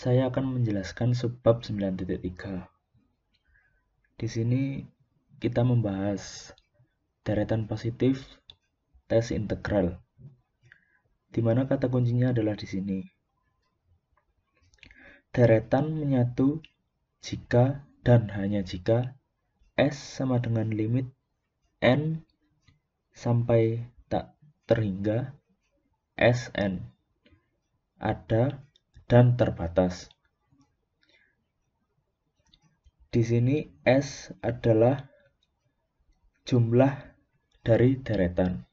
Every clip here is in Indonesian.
saya akan menjelaskan subbab 9.3. Di sini kita membahas deretan positif tes integral, di mana kata kuncinya adalah di sini. Deretan menyatu jika dan hanya jika S sama dengan limit N sampai tak terhingga Sn ada dan terbatas. Di sini S adalah jumlah dari deretan.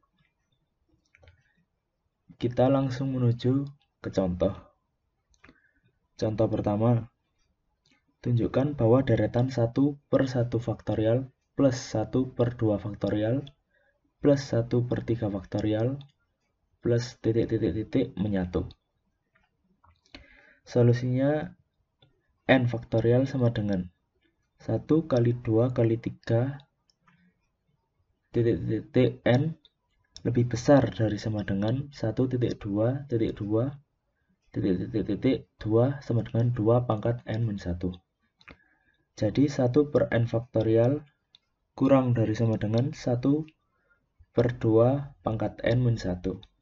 Kita langsung menuju ke contoh. Contoh pertama, tunjukkan bahwa deretan 1 per 1 faktorial plus 1 per 2 faktorial plus 1 per 3 faktorial plus titik-titik-titik menyatu. Solusinya n faktorial sama dengan 1 kali 2 kali 3 titik-titik n lebih besar dari sama dengan 1,2,2 titik-titik 2 sama dengan 2 pangkat n-1. Jadi 1 per n faktorial kurang dari sama dengan 1 per 2 pangkat n-1.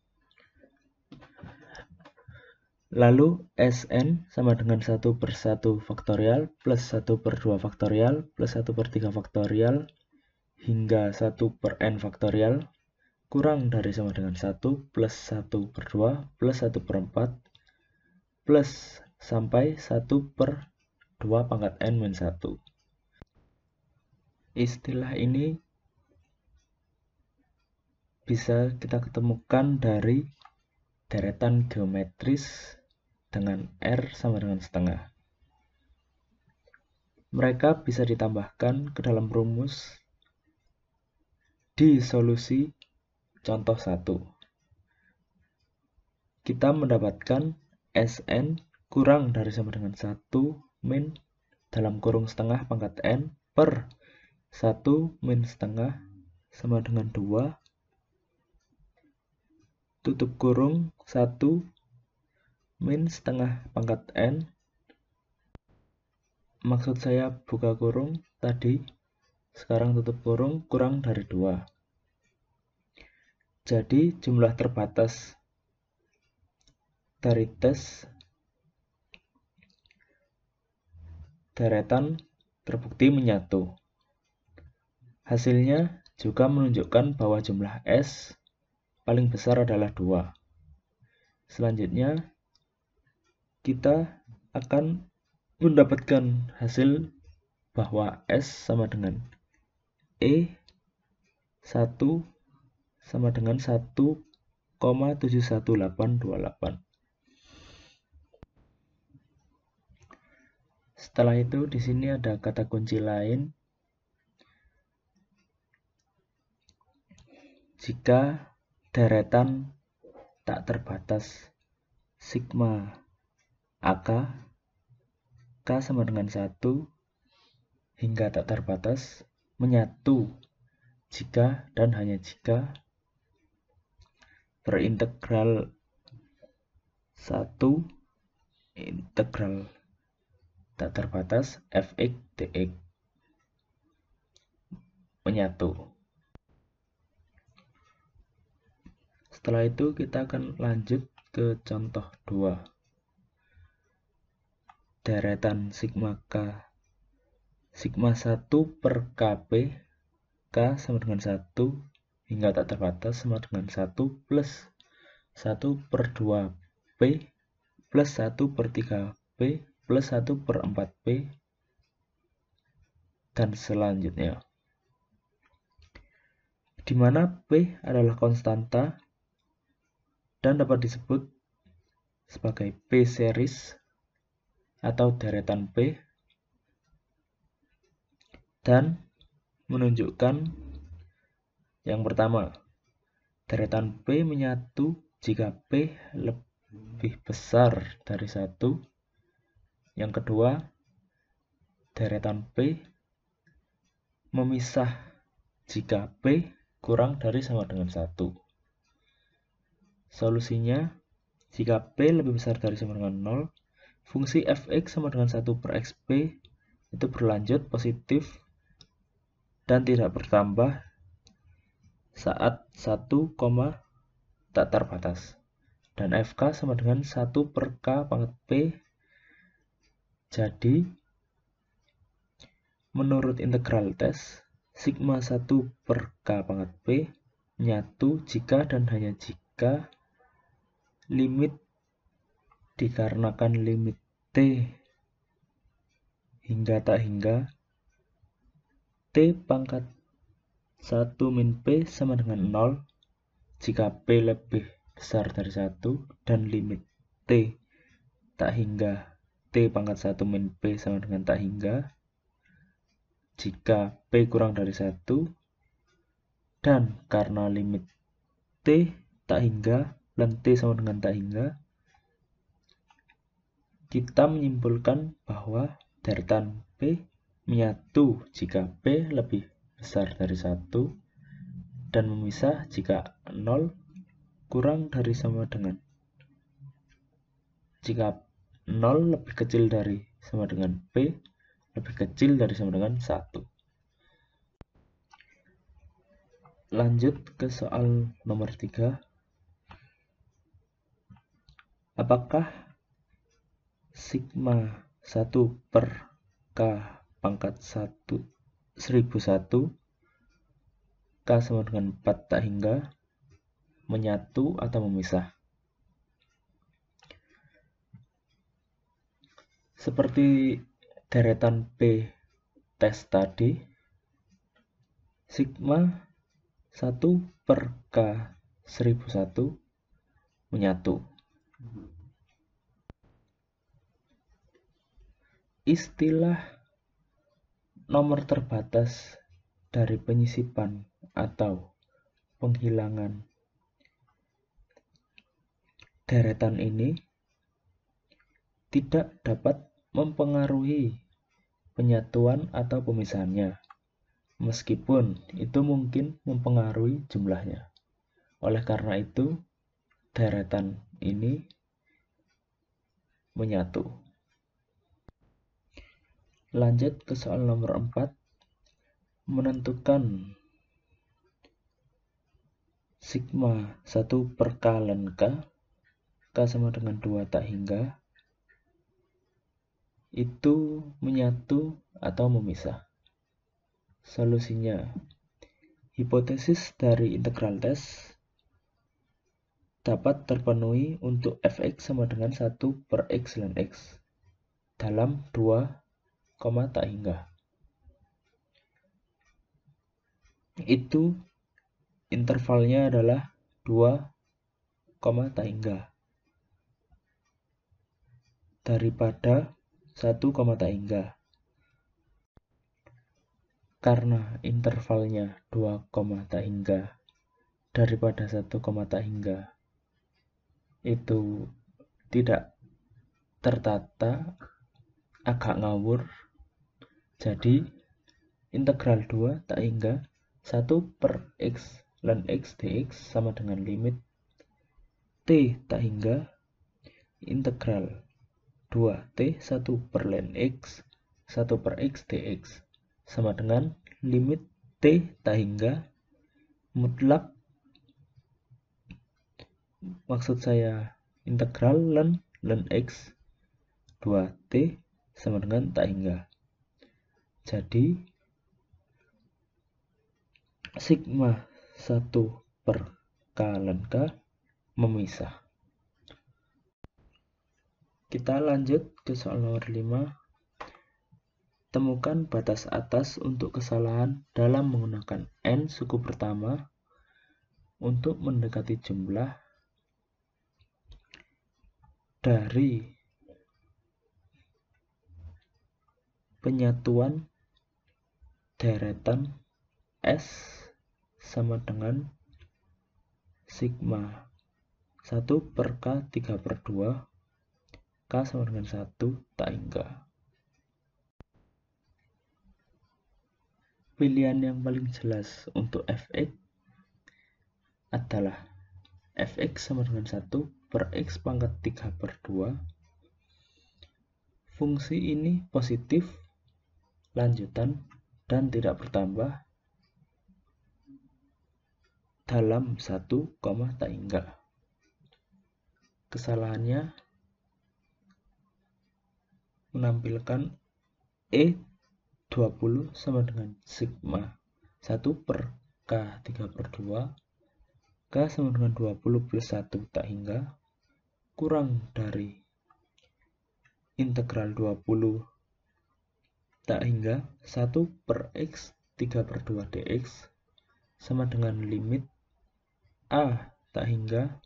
Lalu Sn sama dengan 1 per 1 faktorial plus 1 per 2 faktorial plus 1 per 3 faktorial hingga 1 per n faktorial kurang dari sama dengan 1 plus 1 per 2 plus 1 per 4 plus sampai 1 per 2 pangkat n-1. Istilah ini bisa kita ketemukan dari deretan geometris dengan R sama dengan setengah. Mereka bisa ditambahkan ke dalam rumus di solusi contoh 1. Kita mendapatkan Sn kurang dari sama dengan 1 min dalam kurung setengah pangkat n per 1 min setengah sama dengan 2 tutup kurung 1 min setengah pangkat n, maksud saya buka kurung tadi, sekarang tutup kurung kurang dari 2. Jadi jumlah terbatas dari tes deretan terbukti menyatu. Hasilnya juga menunjukkan bahwa jumlah S paling besar adalah 2. Selanjutnya kita akan mendapatkan hasil bahwa S sama dengan E 1 sama dengan 1,71828. Setelah itu di sini ada kata kunci lain. Jika deretan tak terbatas sigma AK K sama dengan 1 hingga tak terbatas menyatu jika dan hanya jika berintegral 1 integral tak terbatas fx dx menyatu. Setelah itu kita akan lanjut ke contoh 2. Deretan sigma K sigma 1 per Kp K sama dengan 1 hingga tak terbatas sama dengan 1 plus 1 per 2P plus 1 per 3P plus 1 per 4P dan selanjutnya, di mana P adalah konstanta dan dapat disebut sebagai P series atau deretan P dan menunjukkan yang pertama, deretan P menyatu jika P lebih besar dari 1. Yang kedua, deretan P memisah jika P kurang dari sama dengan 1. Solusinya, jika P lebih besar dari sama dengan 0, fungsi fx sama dengan 1 per xp itu berlanjut positif dan tidak bertambah saat 1, tak terbatas. Dan fk sama dengan 1 per k pangkat p. Jadi menurut integral tes, sigma 1 per k pangkat p menyatu jika dan hanya jika limit dikarenakan limit t hingga tak hingga t pangkat 1 min p sama dengan 0 jika p lebih besar dari 1 dan limit t tak hingga t pangkat 1 min p sama dengan tak hingga jika p kurang dari 1 dan karena limit t tak hingga dan t sama dengan tak hingga, kita menyimpulkan bahwa deretan P menyatu jika P lebih besar dari 1 dan memisah jika 0 kurang dari sama dengan. Jika 0 lebih kecil dari sama dengan P, lebih kecil dari sama dengan 1. Lanjut ke soal nomor 3. Apakah sigma 1 per k pangkat 1001 k sama dengan 4 tak hingga menyatu atau memisah? Seperti deretan P tes tadi, sigma 1 per k 1001 menyatu. Istilah nomor terbatas dari penyisipan atau penghilangan deretan ini tidak dapat mempengaruhi penyatuan atau pemisahannya, meskipun itu mungkin mempengaruhi jumlahnya. Oleh karena itu, deretan ini menyatu. Lanjut ke soal nomor 4. Menentukan sigma 1 per k ln k sama dengan 2 tak hingga, itu menyatu atau memisah. Solusinya, hipotesis dari integral tes dapat terpenuhi untuk fx sama dengan 1 per x ln x dalam 2, tak hingga. Itu intervalnya adalah 2, tak hingga daripada 1, tak hingga. Karena intervalnya 2, tak hingga daripada 1, tak hingga itu tidak tertata, agak ngawur. Jadi integral 2 tak hingga 1 per x ln x dx sama dengan limit t tak hingga integral 2t 1 per ln x 1 per x dx sama dengan limit t tak hingga mutlak, maksud saya integral ln x 2t sama dengan tak hingga. Jadi sigma 1 per k ln k memisah. Kita lanjut ke soal nomor 5. Temukan batas atas untuk kesalahan dalam menggunakan n suku pertama untuk mendekati jumlah dari penyatuan deretan S sama dengan sigma 1 per K 3 per 2 K sama dengan 1 tak hingga. Pilihan yang paling jelas untuk fx adalah fx sama dengan 1 per x pangkat 3 per 2 fungsi ini positif, lanjutan, dan tidak bertambah dalam 1, tak hingga. Kesalahannya menampilkan E20 sama dengan sigma 1 per K3/2, K sama dengan 20 plus 1 tak hingga, kurang dari integral 20 tak hingga 1 per X 3/2 dx sama dengan limit A tak hingga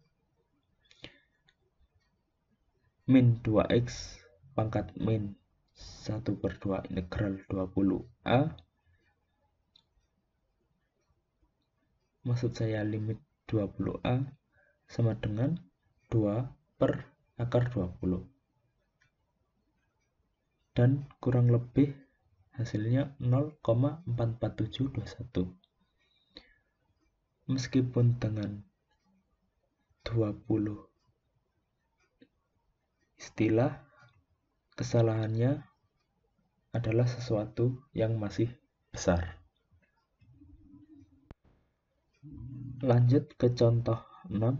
min 2X pangkat min 1/2 integral 20A, maksud saya limit 20A sama dengan 2 per akar 20, dan kurang lebih hasilnya 0,44721. Meskipun dengan 20 istilah, kesalahannya adalah sesuatu yang masih besar. Lanjut ke contoh 6.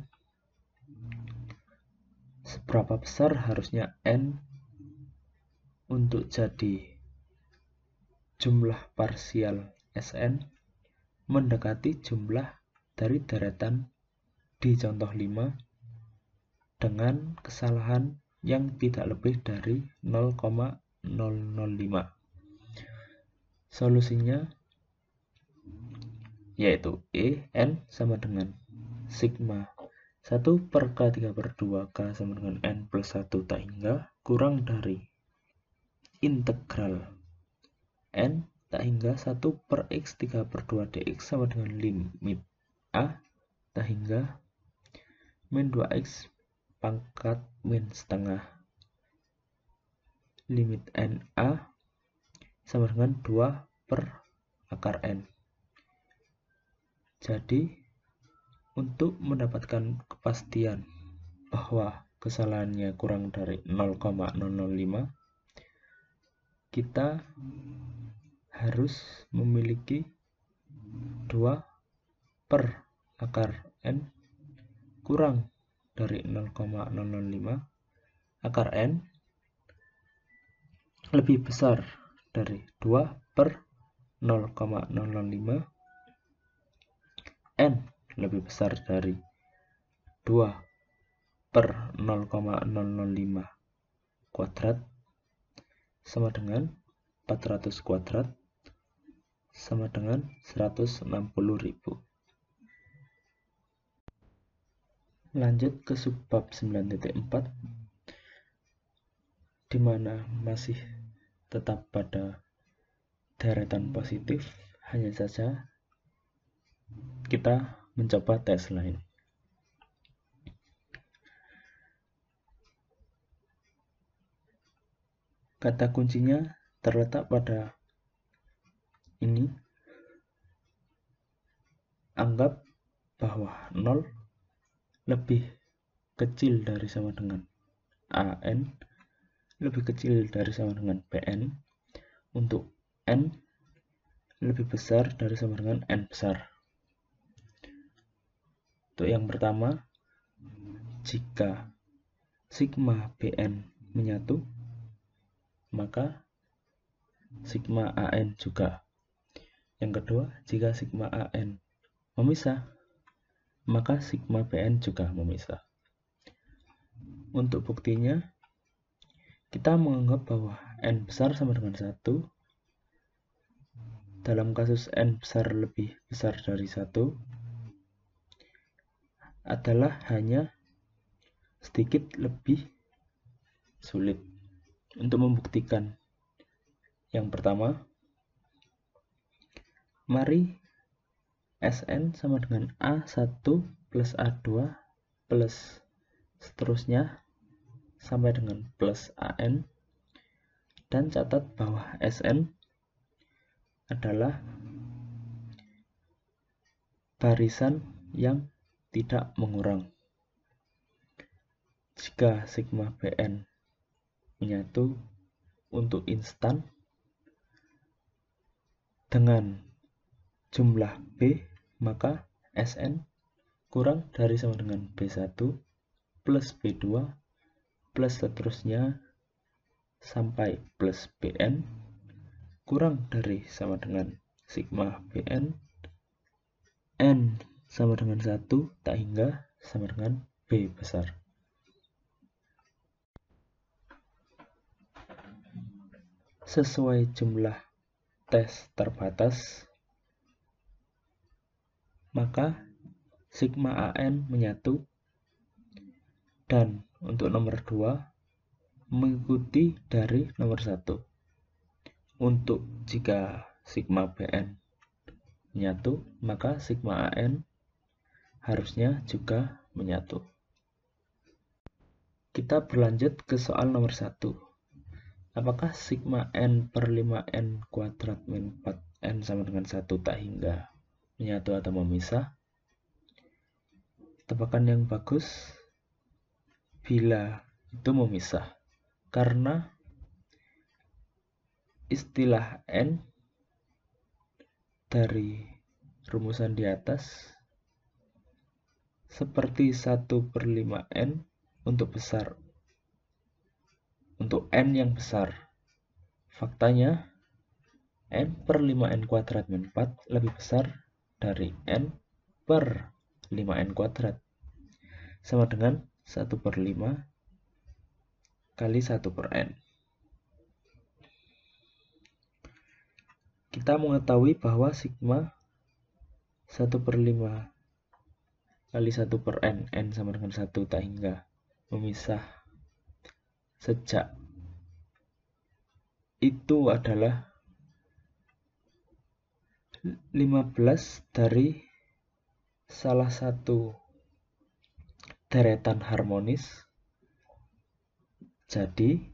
Seberapa besar harusnya N untuk jadi jumlah parsial Sn mendekati jumlah dari deretan di contoh 5 dengan kesalahan yang tidak lebih dari 0,005. Solusinya yaitu N sama dengan sigma 1 per K3/2 K sama dengan N plus 1 tak hingga kurang dari integral N tak hingga 1 per X 3/2 dx sama dengan limit A tak hingga min 2X pangkat min setengah limit NA sama dengan 2 per akar N. Jadi untuk mendapatkan kepastian bahwa kesalahannya kurang dari 0,005, kita harus memiliki 2 per akar N kurang dari 0,005 akar N lebih besar dari 2 per 0,005 N lebih besar dari 2 per 0,005 kuadrat sama dengan 400 kuadrat sama dengan 160.000. Lanjut ke subbab 9.4 di mana masih tetap pada deretan positif, hanya saja kita mencoba tes lain. Kata kuncinya terletak pada ini. Anggap bahwa 0 lebih kecil dari sama dengan AN, lebih kecil dari sama dengan PN, untuk N lebih besar dari sama dengan N besar. Untuk yang pertama, jika sigma BN menyatu, maka sigma AN juga. Yang kedua, jika sigma AN memisah, maka sigma BN juga memisah. Untuk buktinya, kita menganggap bahwa N besar sama dengan 1. Dalam kasus N besar lebih besar dari 1 adalah hanya sedikit lebih sulit. Untuk membuktikan yang pertama, mari Sn sama dengan A1 plus A2 plus seterusnya sampai dengan plus AN, dan catat bahwa Sn adalah barisan yang tidak mengurang. Jika sigma Bn menyatu untuk instan dengan jumlah B, maka Sn kurang dari sama dengan B1 plus B2 plus seterusnya sampai plus Bn kurang dari sama dengan sigma Bn, N sama dengan 1 tak hingga sama dengan B besar. Sesuai jumlah tes terbatas, maka sigma An menyatu, dan untuk nomor 2 mengikuti dari nomor 1. Untuk jika sigma Bn menyatu, maka sigma An harusnya juga menyatu. Kita berlanjut ke soal nomor 1. Apakah sigma n per 5n kuadrat min 4n sama dengan 1 tak hingga menyatu atau memisah? Tebakan yang bagus bila itu memisah, karena istilah n dari rumusan di atas seperti 1 per 5n untuk besar, untuk n yang besar. Faktanya n per 5n kuadrat min 4 lebih besar dari n per 5n kuadrat, sama dengan 1 per 5 kali 1 per n. Kita mengetahui bahwa sigma 1 per 5 kali 1 per n sama dengan 1 tak hingga memisah sejak itu adalah 15 dari salah satu deretan harmonis. Jadi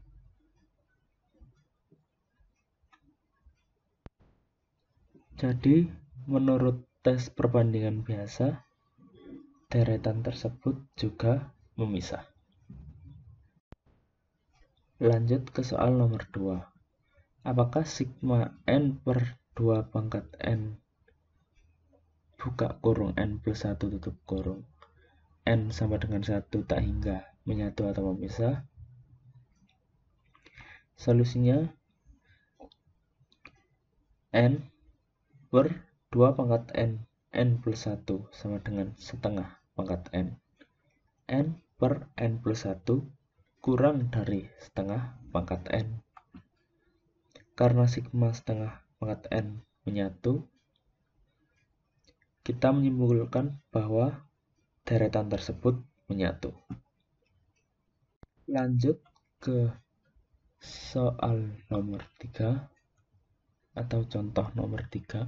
menurut tes perbandingan biasa, deretan tersebut juga memisah. Lanjut ke soal nomor 2. Apakah sigma n per 2 pangkat n buka kurung n plus 1 tutup kurung n sama dengan 1 tak hingga menyatu atau memisah? Solusinya n per 2 pangkat n plus 1 sama dengan setengah pangkat n per n plus 1 kurang dari setengah pangkat n. Karena sigma setengah pangkat n menyatu, kita menyimpulkan bahwa deretan tersebut menyatu. Lanjut ke soal nomor 3 atau contoh nomor 3.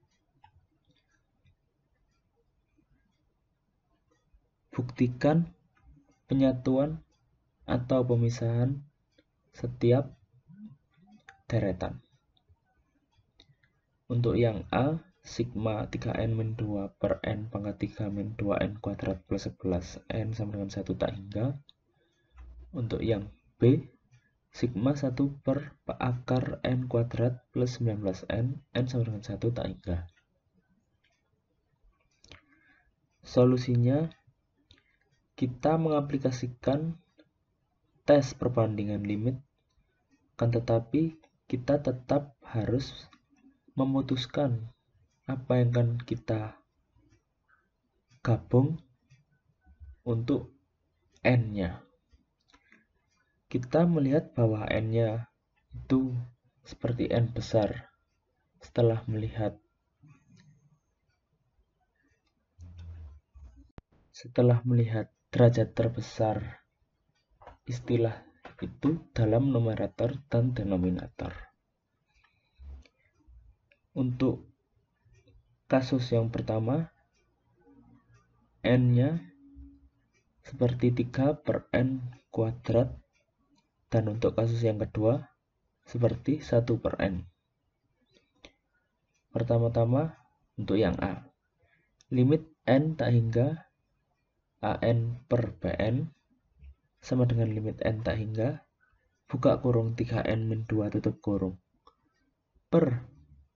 Buktikan penyatuan atau pemisahan setiap deretan. Untuk yang A, sigma 3n-2 per n pangkat 3 min 2n kuadrat plus 11 n sama dengan 1 tak hingga. Untuk yang B, sigma 1 per akar n kuadrat plus 19n sama dengan 1 tak hingga. Solusinya, kita mengaplikasikan tes perbandingan limit, kan tetapi kita tetap harus memutuskan apa yang akan kita gabung untuk n-nya. Kita melihat bahwa n-nya itu seperti n besar setelah melihat derajat terbesar istilah itu dalam numerator dan denominator. Untuk kasus yang pertama, n-nya seperti 3 per n kuadrat, dan untuk kasus yang kedua seperti 1 per n. Pertama-tama untuk yang A, limit n tak hingga an per bn sama dengan limit n tak hingga buka kurung 3n min 2 tutup kurung per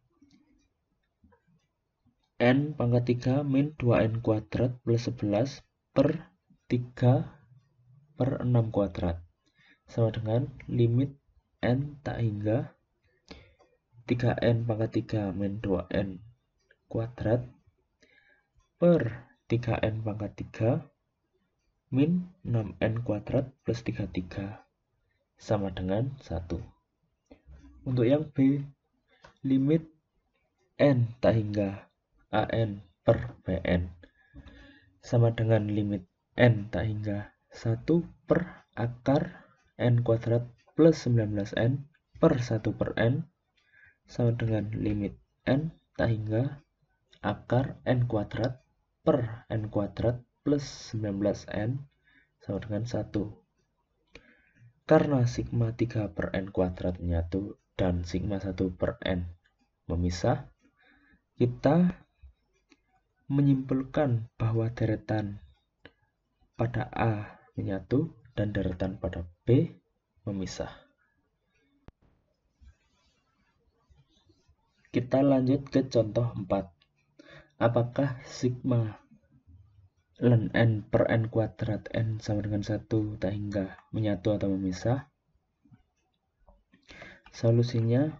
n pangkat 3 min 2n kuadrat plus 11 per 3 per 6 kuadrat sama dengan limit n tak hingga 3n pangkat 3 min 2n kuadrat per 3n pangkat 3 min 6n kuadrat plus 33 sama dengan 1. Untuk yang B, limit n tak hingga an per bn sama dengan limit n tak hingga 1 per akar n kuadrat plus 19n per 1 per n sama dengan limit n tak hingga akar n kuadrat per n kuadrat plus 19n sama dengan 1. Karena sigma 3 per n kuadrat menyatu dan sigma 1 per n memisah, kita menyimpulkan bahwa deretan pada A menyatu dan deretan pada B memisah. Kita lanjut ke contoh 4. Apakah sigma ln n per n kuadrat n sama dengan 1 tak hingga menyatu atau memisah? Solusinya,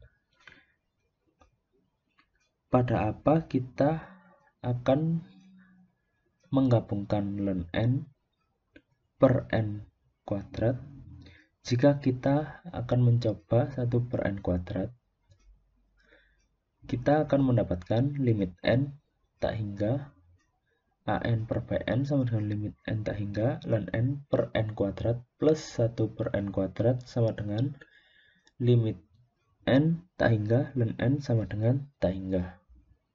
pada apa kita akan menggabungkan ln n per n kuadrat jika kita akan mencoba 1 per n kuadrat? Kita akan mendapatkan limit n tak hingga an per bn sama dengan limit n tak hingga ln n per n kuadrat plus 1 per n kuadrat sama dengan limit n tak hingga ln n sama dengan tak hingga.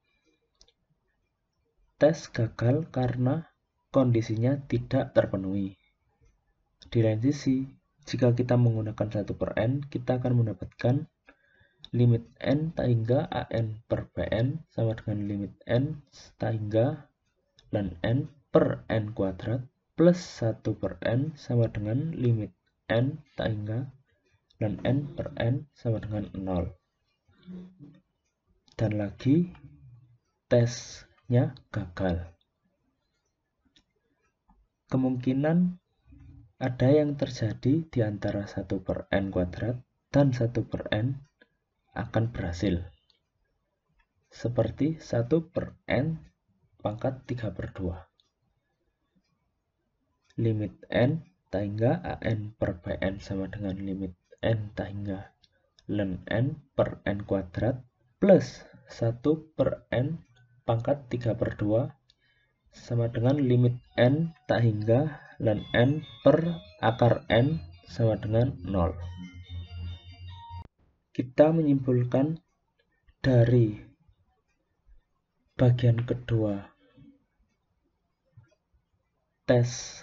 Tes gagal karena kondisinya tidak terpenuhi. Di lain sisi, jika kita menggunakan 1 per n, kita akan mendapatkan limit n tak hingga an per bn sama dengan limit n tak hingga ln n per n kuadrat plus 1 per n sama dengan limit n tak hingga ln n per n sama dengan 0. Dan lagi, tesnya gagal. Kemungkinan ada yang terjadi di antara 1 per n kuadrat dan 1 per n akan berhasil. Seperti 1 per n pangkat 3 per 2. Limit n tak hingga an per bn sama dengan limit n tak hingga ln n per n kuadrat plus 1 per n pangkat 3 per 2 sama dengan limit n tak hingga ln n per akar n sama dengan 0. Kita menyimpulkan dari bagian kedua tes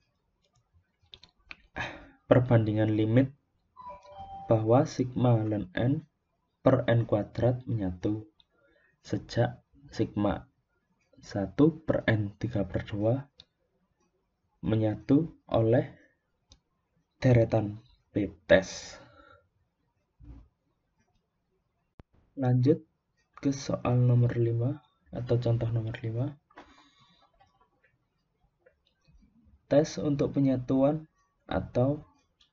perbandingan limit bahwa sigma ln n per n kuadrat menyatu sejak sigma 1 per n 3 per 2 menyatu oleh deretan p-tes. Lanjut ke soal nomor 5 atau contoh nomor 5. Tes untuk penyatuan atau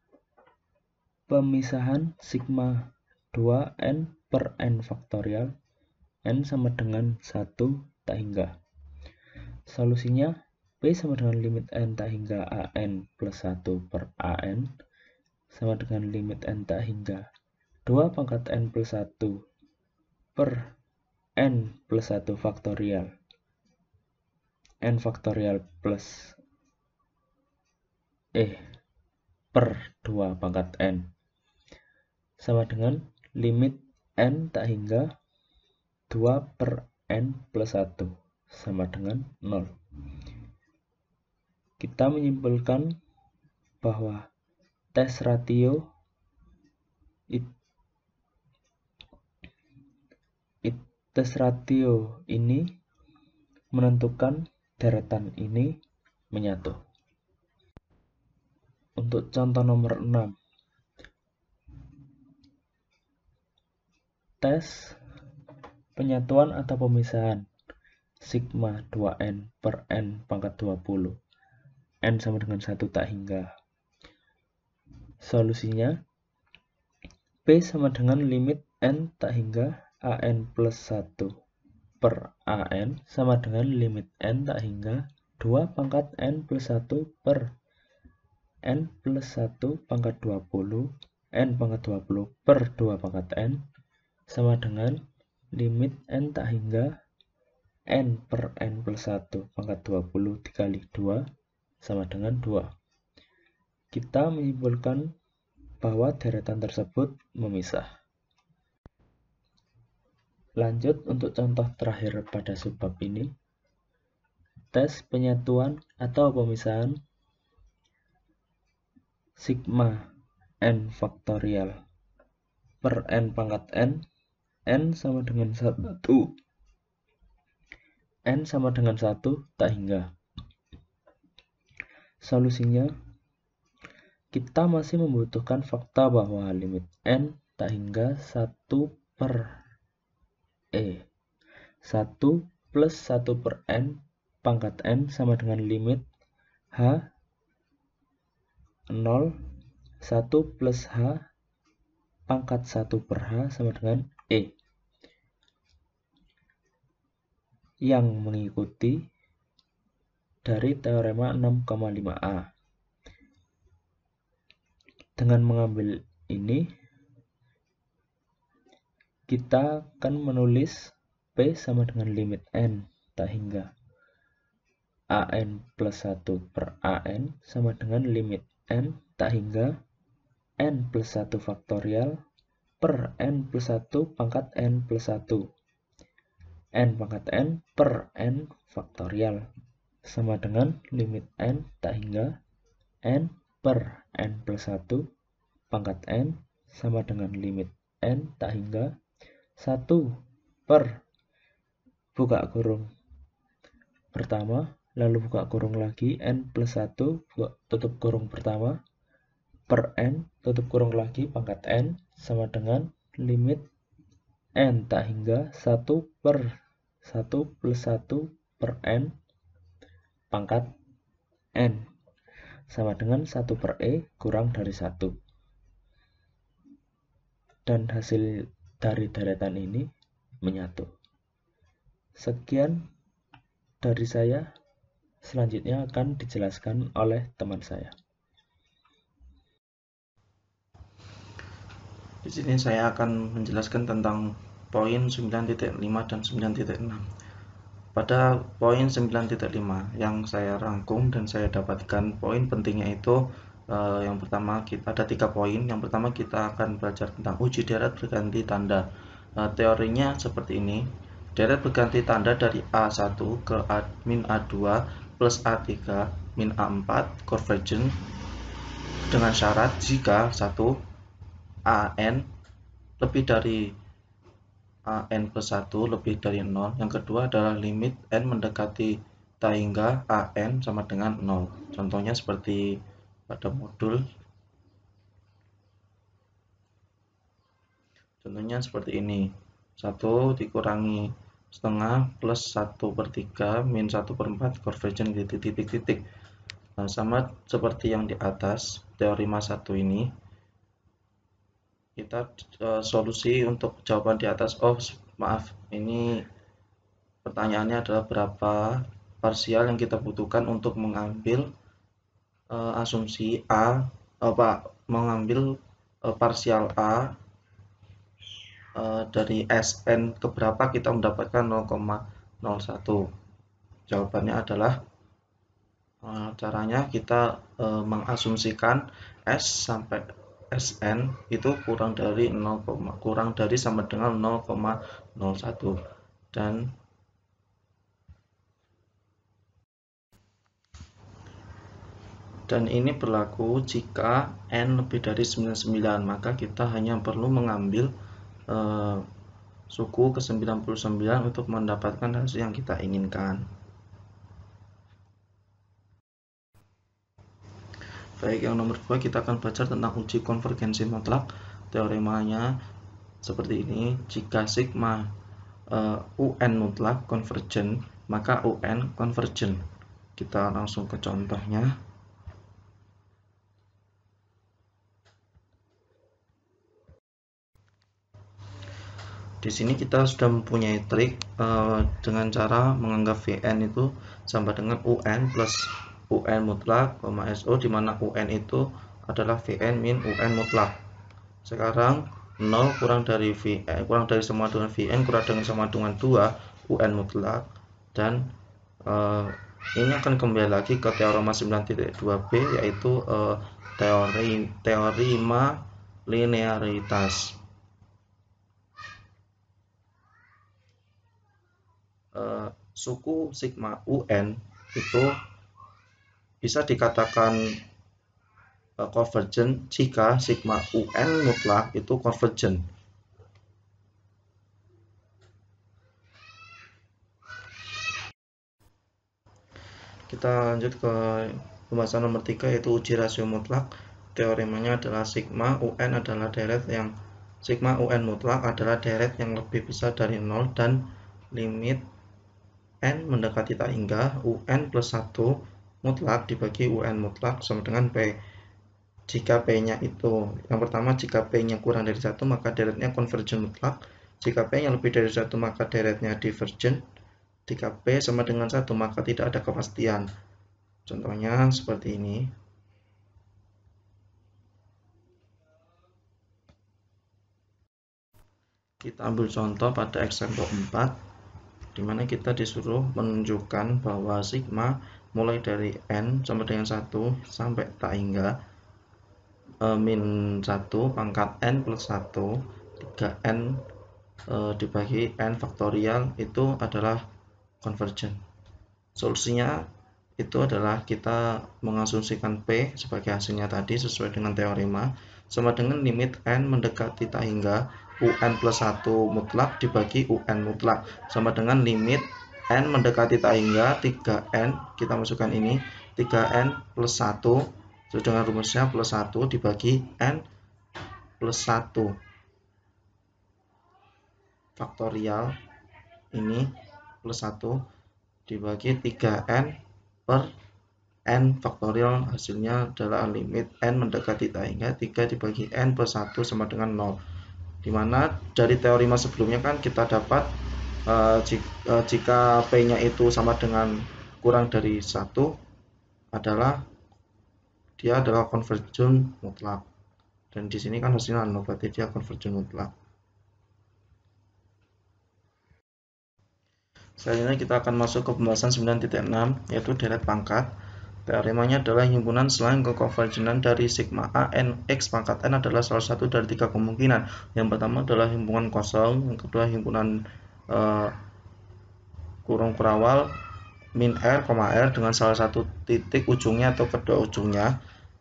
pemisahan sigma 2n per n faktorial n sama dengan 1 tak hingga. Solusinya, P sama dengan limit n tak hingga an plus 1 per an sama dengan limit n tak hingga 2 pangkat n plus 1 per n plus 1 faktorial n faktorial plus per 2 pangkat n sama dengan limit n tak hingga 2 per n plus 1 sama dengan 0. Kita menyimpulkan bahwa tes ratio ini menentukan deretan ini menyatu. Untuk contoh nomor 6, tes penyatuan atau pemisahan sigma 2n per n pangkat 20, n sama dengan 1 tak hingga. Solusinya, P sama dengan limit n tak hingga an plus 1 per an sama dengan limit n tak hingga 2 pangkat n plus 1 per n plus 1 pangkat 20, n pangkat 20 per 2 pangkat n sama dengan limit n tak hingga n per n plus 1 pangkat 20 dikali 2 sama dengan 2. Kita menyimpulkan bahwa deretan tersebut memisah. Lanjut untuk contoh terakhir pada subbab ini. Tes penyatuan atau pemisahan sigma n faktorial per n pangkat n sama dengan 1, n sama dengan 1 tak hingga. Solusinya, kita masih membutuhkan fakta bahwa limit n tak hingga 1 per e. 1 plus 1 per n pangkat n sama dengan limit h 0, 1 plus h pangkat 1 per h sama dengan e. Yang mengikuti dari teorema 6,5a. Dengan mengambil ini, kita akan menulis P sama dengan limit n tak hingga an plus 1 per an sama dengan limit n tak hingga n plus 1 faktorial per n plus 1 pangkat n plus 1 n pangkat n per n faktorial sama dengan limit n tak hingga n per n plus 1 pangkat n sama dengan limit n tak hingga 1 per buka kurung pertama, lalu buka kurung lagi n plus 1 tutup kurung pertama per n tutup kurung lagi pangkat n sama dengan limit n tak hingga 1 per 1 plus 1 per n pangkat n sama dengan 1 per e kurang dari 1. Dan hasil dari deretan ini menyatu. Sekian dari saya, selanjutnya akan dijelaskan oleh teman saya. Di sini saya akan menjelaskan tentang poin 9.5 dan 9.6. Pada poin 9.5 yang saya rangkum dan saya dapatkan poin pentingnya itu yang pertama ada 3 poin. Yang pertama kita akan belajar tentang uji deret berganti tanda. Teorinya seperti ini. Deret berganti tanda dari A1 ke min A2 plus A3 min A4 convergent dengan syarat jika 1 an lebih dari an plus 1 lebih dari 0. Yang kedua adalah limit n mendekati tak hingga an sama dengan 0. Contohnya seperti pada modul. Contohnya seperti ini. 1 dikurangi setengah plus 1 per 3 min 1 per 4 convergent di titik-titik. Nah, sama seperti yang di atas, teorema 1 ini. Kita solusi untuk jawaban di atas. Oh maaf, ini pertanyaannya adalah berapa parsial yang kita butuhkan untuk mengambil asumsi A, mengambil parsial A dari Sn keberapa kita mendapatkan 0,01. Jawabannya adalah caranya kita mengasumsikan S sampai Sn itu kurang dari sama dengan 0,01 dan ini berlaku jika n lebih dari 99, maka kita hanya perlu mengambil suku ke 99 untuk mendapatkan hasil yang kita inginkan. Baik, yang nomor 2 kita akan belajar tentang uji konvergensi mutlak. Teoremanya seperti ini. Jika sigma UN mutlak convergent, maka UN convergent. Kita langsung ke contohnya. Di sini kita sudah mempunyai trik dengan cara menganggap Vn itu sama dengan UN plus UN mutlak, SO, di mana UN itu adalah Vn min UN mutlak. Sekarang 0 kurang dari Vn, kurang dari sama dengan Vn kurang dengan sama dengan 2 UN mutlak, dan ini akan kembali lagi ke teorema 9.2b, yaitu teorema linearitas. Suku sigma UN itu bisa dikatakan convergent jika sigma UN mutlak itu convergent. Kita lanjut ke pembahasan nomor 3, yaitu uji rasio mutlak. Teoremanya adalah sigma UN adalah deret yang sigma UN mutlak adalah deret yang lebih besar dari 0 dan limit n mendekati tak hingga UN plus 1 mutlak dibagi UN mutlak sama dengan P. Jika P-nya itu, yang pertama, jika P-nya kurang dari 1 maka deretnya convergent mutlak. Jika P-nya lebih dari 1 maka deretnya divergent. Jika P sama dengan 1 maka tidak ada kepastian. Contohnya seperti ini. Kita ambil contoh pada example 4, di mana kita disuruh menunjukkan bahwa sigma mulai dari n sama dengan 1 sampai tak hingga min 1 pangkat n plus 1 3n dibagi n faktorial itu adalah convergent. Solusinya itu adalah kita mengasumsikan P sebagai hasilnya tadi sesuai dengan teorema sama dengan limit n mendekati tak hingga UN plus 1 mutlak dibagi UN mutlak sama dengan limit n mendekati tak hingga 3n, kita masukkan ini 3n plus 1 sesuai dengan rumusnya plus 1 dibagi n plus 1 faktorial, ini plus 1 dibagi 3n per n faktorial, hasilnya adalah limit n mendekati tak hingga 3 dibagi n plus 1 sama dengan 0. Dimana dari teorema sebelumnya kan kita dapat jika P-nya itu sama dengan kurang dari 1 adalah dia adalah convergent mutlak, dan di sini kan hasilnya 0, berarti dia convergent mutlak. Selanjutnya kita akan masuk ke pembahasan 9.6, yaitu deret pangkat. Teoremanya adalah himpunan selain kekonvergenan dari sigma a n x pangkat n adalah salah satu dari 3 kemungkinan. Yang pertama adalah himpunan kosong, yang kedua himpunan kurung kurawal min r, r dengan salah satu titik ujungnya atau kedua ujungnya,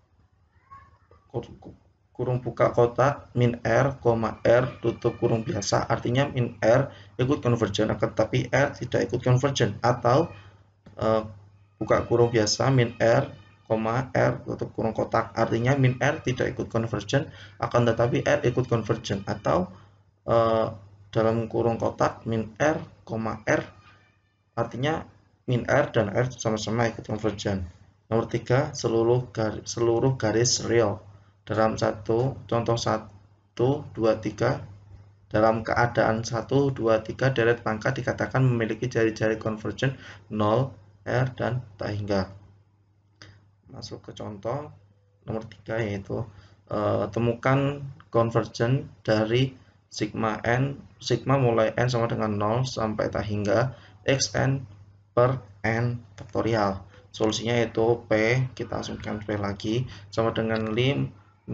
kurung buka kotak min r, r tutup kurung biasa, artinya min r ikut convergent tetapi r tidak ikut convergent, atau buka kurung biasa min r, r tutup kurung kotak, artinya min r tidak ikut convergent akan tetapi r ikut convergent, atau dalam kurung kotak min r, r artinya min r dan r sama-sama ikut convergent. Nomor 3, seluruh garis real. Dalam contoh 1, 2, 3, dalam keadaan 1, 2, 3 deret pangkat dikatakan memiliki jari-jari convergent 0, R, dan tak hingga. Masuk ke contoh nomor 3, yaitu temukan convergent dari sigma mulai n sama dengan 0 sampai tak hingga xn per n faktorial. Solusinya yaitu P, kita asumsikan P lagi, sama dengan limit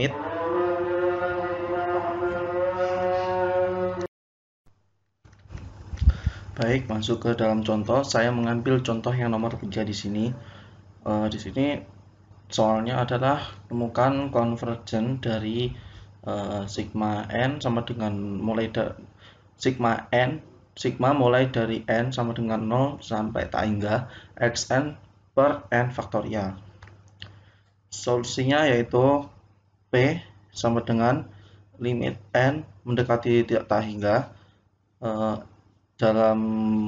Baik, masuk ke dalam contoh. Saya mengambil contoh yang nomor 3 di sini. Di sini soalnya adalah temukan convergent dari sigma n sama dengan sigma mulai dari n sama dengan 0 sampai tak hingga xn per n faktorial. Solusinya yaitu P sama dengan limit n mendekati tak hingga dalam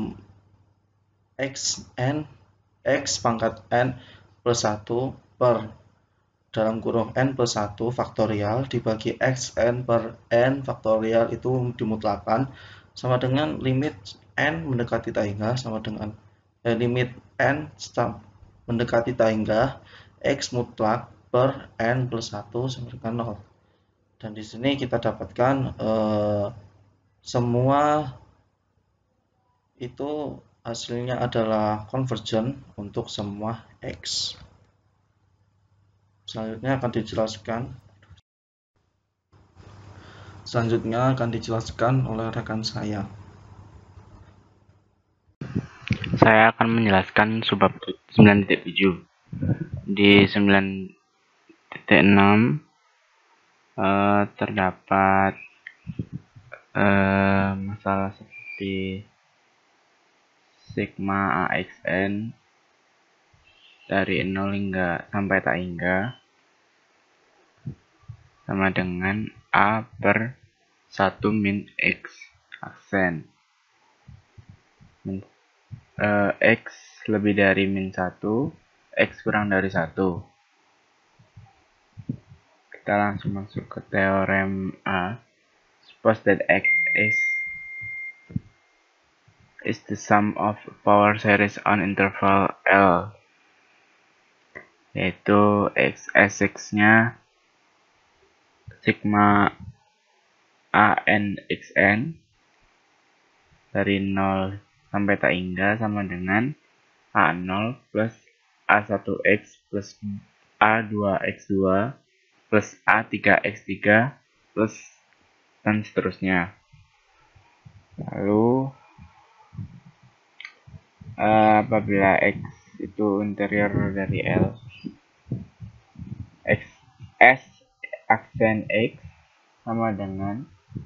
x pangkat n plus 1 per dalam kurung n plus 1 faktorial dibagi x n per n faktorial itu dimutlakan sama dengan limit n mendekati tak hingga sama dengan limit n mendekati tak hingga x mutlak per n plus 1 sama dengan 0. Dan di sini kita dapatkan semua itu hasilnya adalah convergent untuk semua x. Selanjutnya akan dijelaskan oleh rekan saya. Saya akan menjelaskan subbab 9.7. Di 9.6 terdapat masalah seperti sigma AXN dari 0 hingga sampai tak hingga sama dengan A per 1 min X aksen. X lebih dari min 1, X kurang dari 1. Kita langsung masuk ke teorem A. Suppose that X is the sum of power series on interval L, yaitu X-nya sigma ANXN dari 0 sampai tak hingga sama dengan A0 plus A1X plus A2X2 plus A3X3 plus dan seterusnya. Lalu apabila X itu interior dari L, S aksen X sama dengan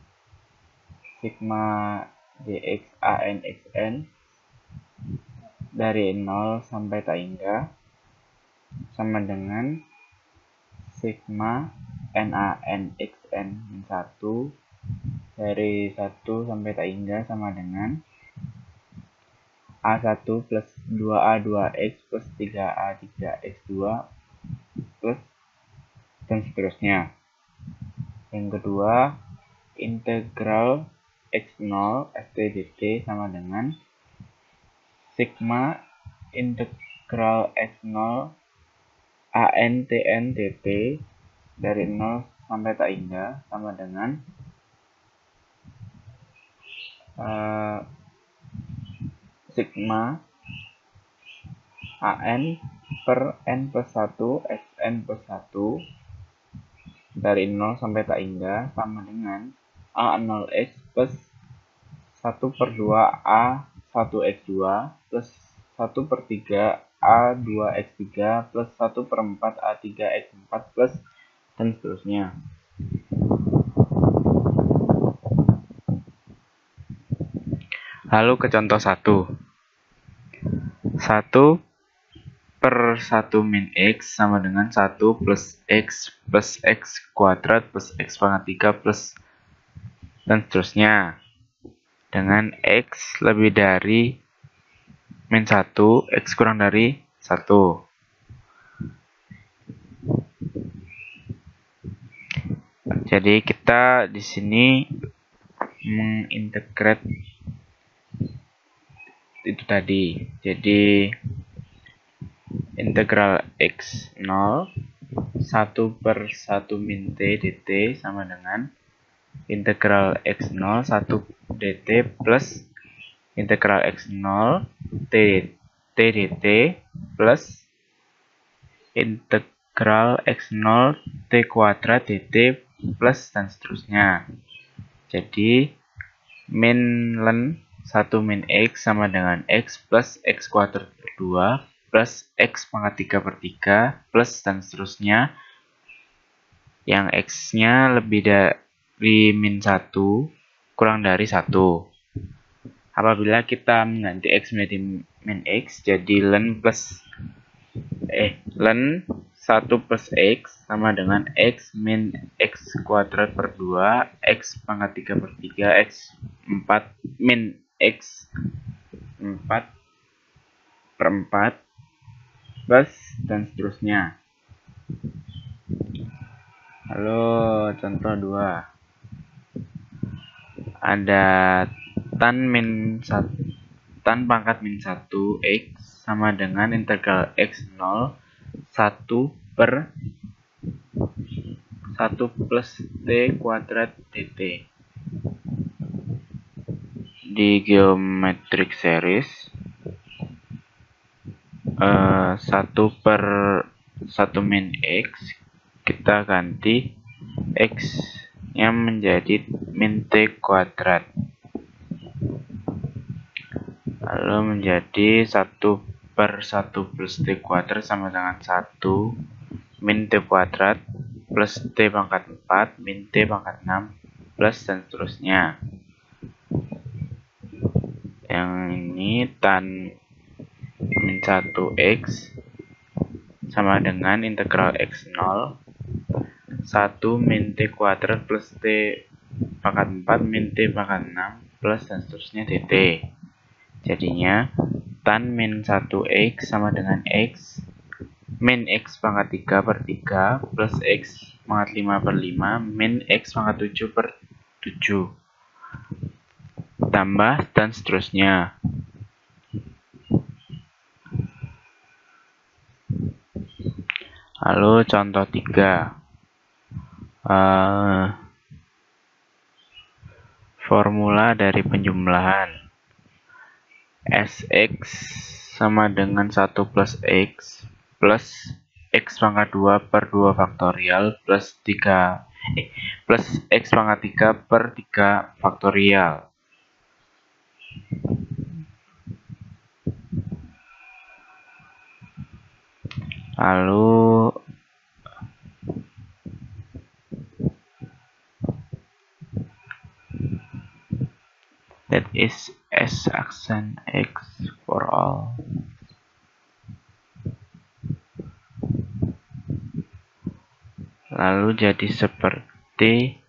sigma dx ANXN dari 0 sampai tak hingga sama dengan sigma NaNXN min 1 dari 1 sampai tak hingga sama dengan A1 plus 2A2X plus 3A3X2 plus dan seterusnya. Yang kedua, integral x0 st dt sama dengan sigma integral x0 an tn dt dari 0 sampai tak hingga sama dengan sigma an per n plus 1 xn plus 1 dari 0 sampai tak hingga sama dengan A0x plus 1 per 2 A1x2 plus 1 per 3 A2x3 plus 1 per 4 A3x4 plus dan seterusnya. Lalu ke contoh 1. 1 per 1 min X sama dengan 1 plus X kuadrat plus X pangkat 3 plus dan seterusnya. Dengan X lebih dari min 1, X kurang dari 1. Jadi kita di sini mengintegrate itu tadi. Jadi integral x0 1 per 1 min t dt sama dengan integral x0 1 dt plus integral x0 t dt plus integral x0 t kuadrat dt plus dan seterusnya. Jadi min len 1 min x sama dengan x plus x kuadrat per 2 plus x pangkat 3 per 3 plus dan seterusnya, yang x-nya lebih dari min 1 kurang dari 1. Apabila kita mengganti x menjadi min x, jadi len 1 1 plus X sama dengan X min X kuadrat per 2, X pangkat 3 per 3, X 4 min X 4 per 4, plus dan seterusnya. Lalu contoh 2. Ada tan pangkat min 1 X sama dengan integral X0 1 per 1 plus T kuadrat dt. Di geometric series 1 per 1 min X kita ganti X nya menjadi min T kuadrat, lalu menjadi 1 per 1 plus T kuadrat sama dengan 1 min T kuadrat plus T pangkat 4 min T pangkat 6 plus dan seterusnya. Yang ini tan min 1x sama dengan integral x0 1 min T kuadrat plus T pangkat 4 min T pangkat 6 plus dan seterusnya dt. Jadinya tan min 1x sama dengan x min x pangkat 3 per 3 plus x pangkat 5 per 5 min x pangkat 7 per 7 tambah dan seterusnya. Lalu contoh 3. Formula dari penjumlahan Sx sama dengan 1 plus x pangkat 2 per 2 faktorial plus x pangkat 3 per 3 faktorial. Lalu that is S accent X for all. Lalu jadi seperti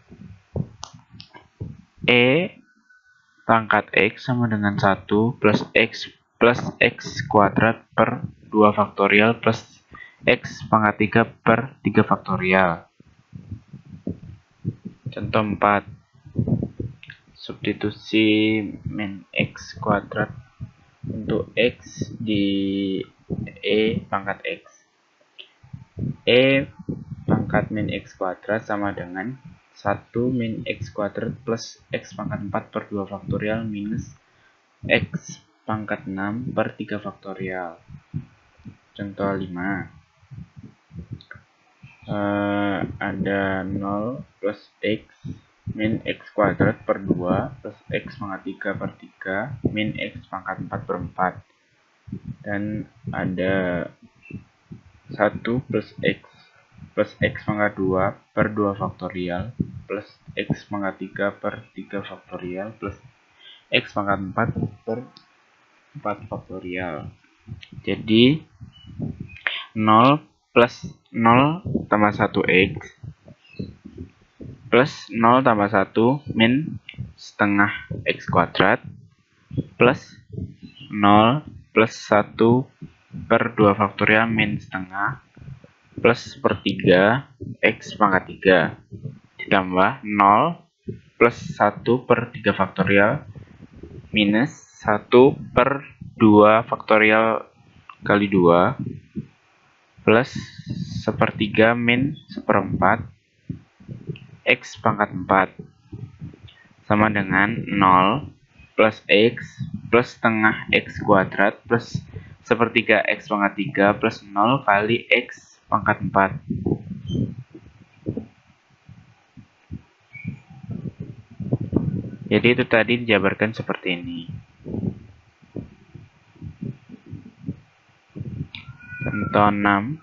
E pangkat X sama dengan 1 plus X kuadrat per 2 faktorial plus X pangkat 3 per 3 faktorial. Contoh 4. Substitusi min X kuadrat untuk X di E pangkat X. E pangkat min X kuadrat sama dengan 1 min X kuadrat plus X pangkat 4 per 2 faktorial minus X pangkat 6 per 3 faktorial. Contoh 5. Ada 0 plus X min X kuadrat per 2 plus X pangkat 3 per 3 min X pangkat 4 per 4. Dan ada 1 plus X pangkat 2 per 2 faktorial plus X pangkat 3 per 3 faktorial plus X pangkat 4 per 4 faktorial. Jadi 0 plus 0 tambah 1x plus 0 tambah 1 min setengah x kuadrat plus 0 plus 1 per 2 faktorial min setengah plus sepertiga x pangkat 3 ditambah 0 plus 1 per 3 faktorial minus 1 per 2 faktorial kali 2 plus sepertiga min seperempat X pangkat 4 sama dengan 0 plus X plus setengah X kuadrat plus sepertiga X pangkat 3 plus 0 kali X pangkat 4. Jadi itu tadi dijabarkan seperti ini. Contoh 6.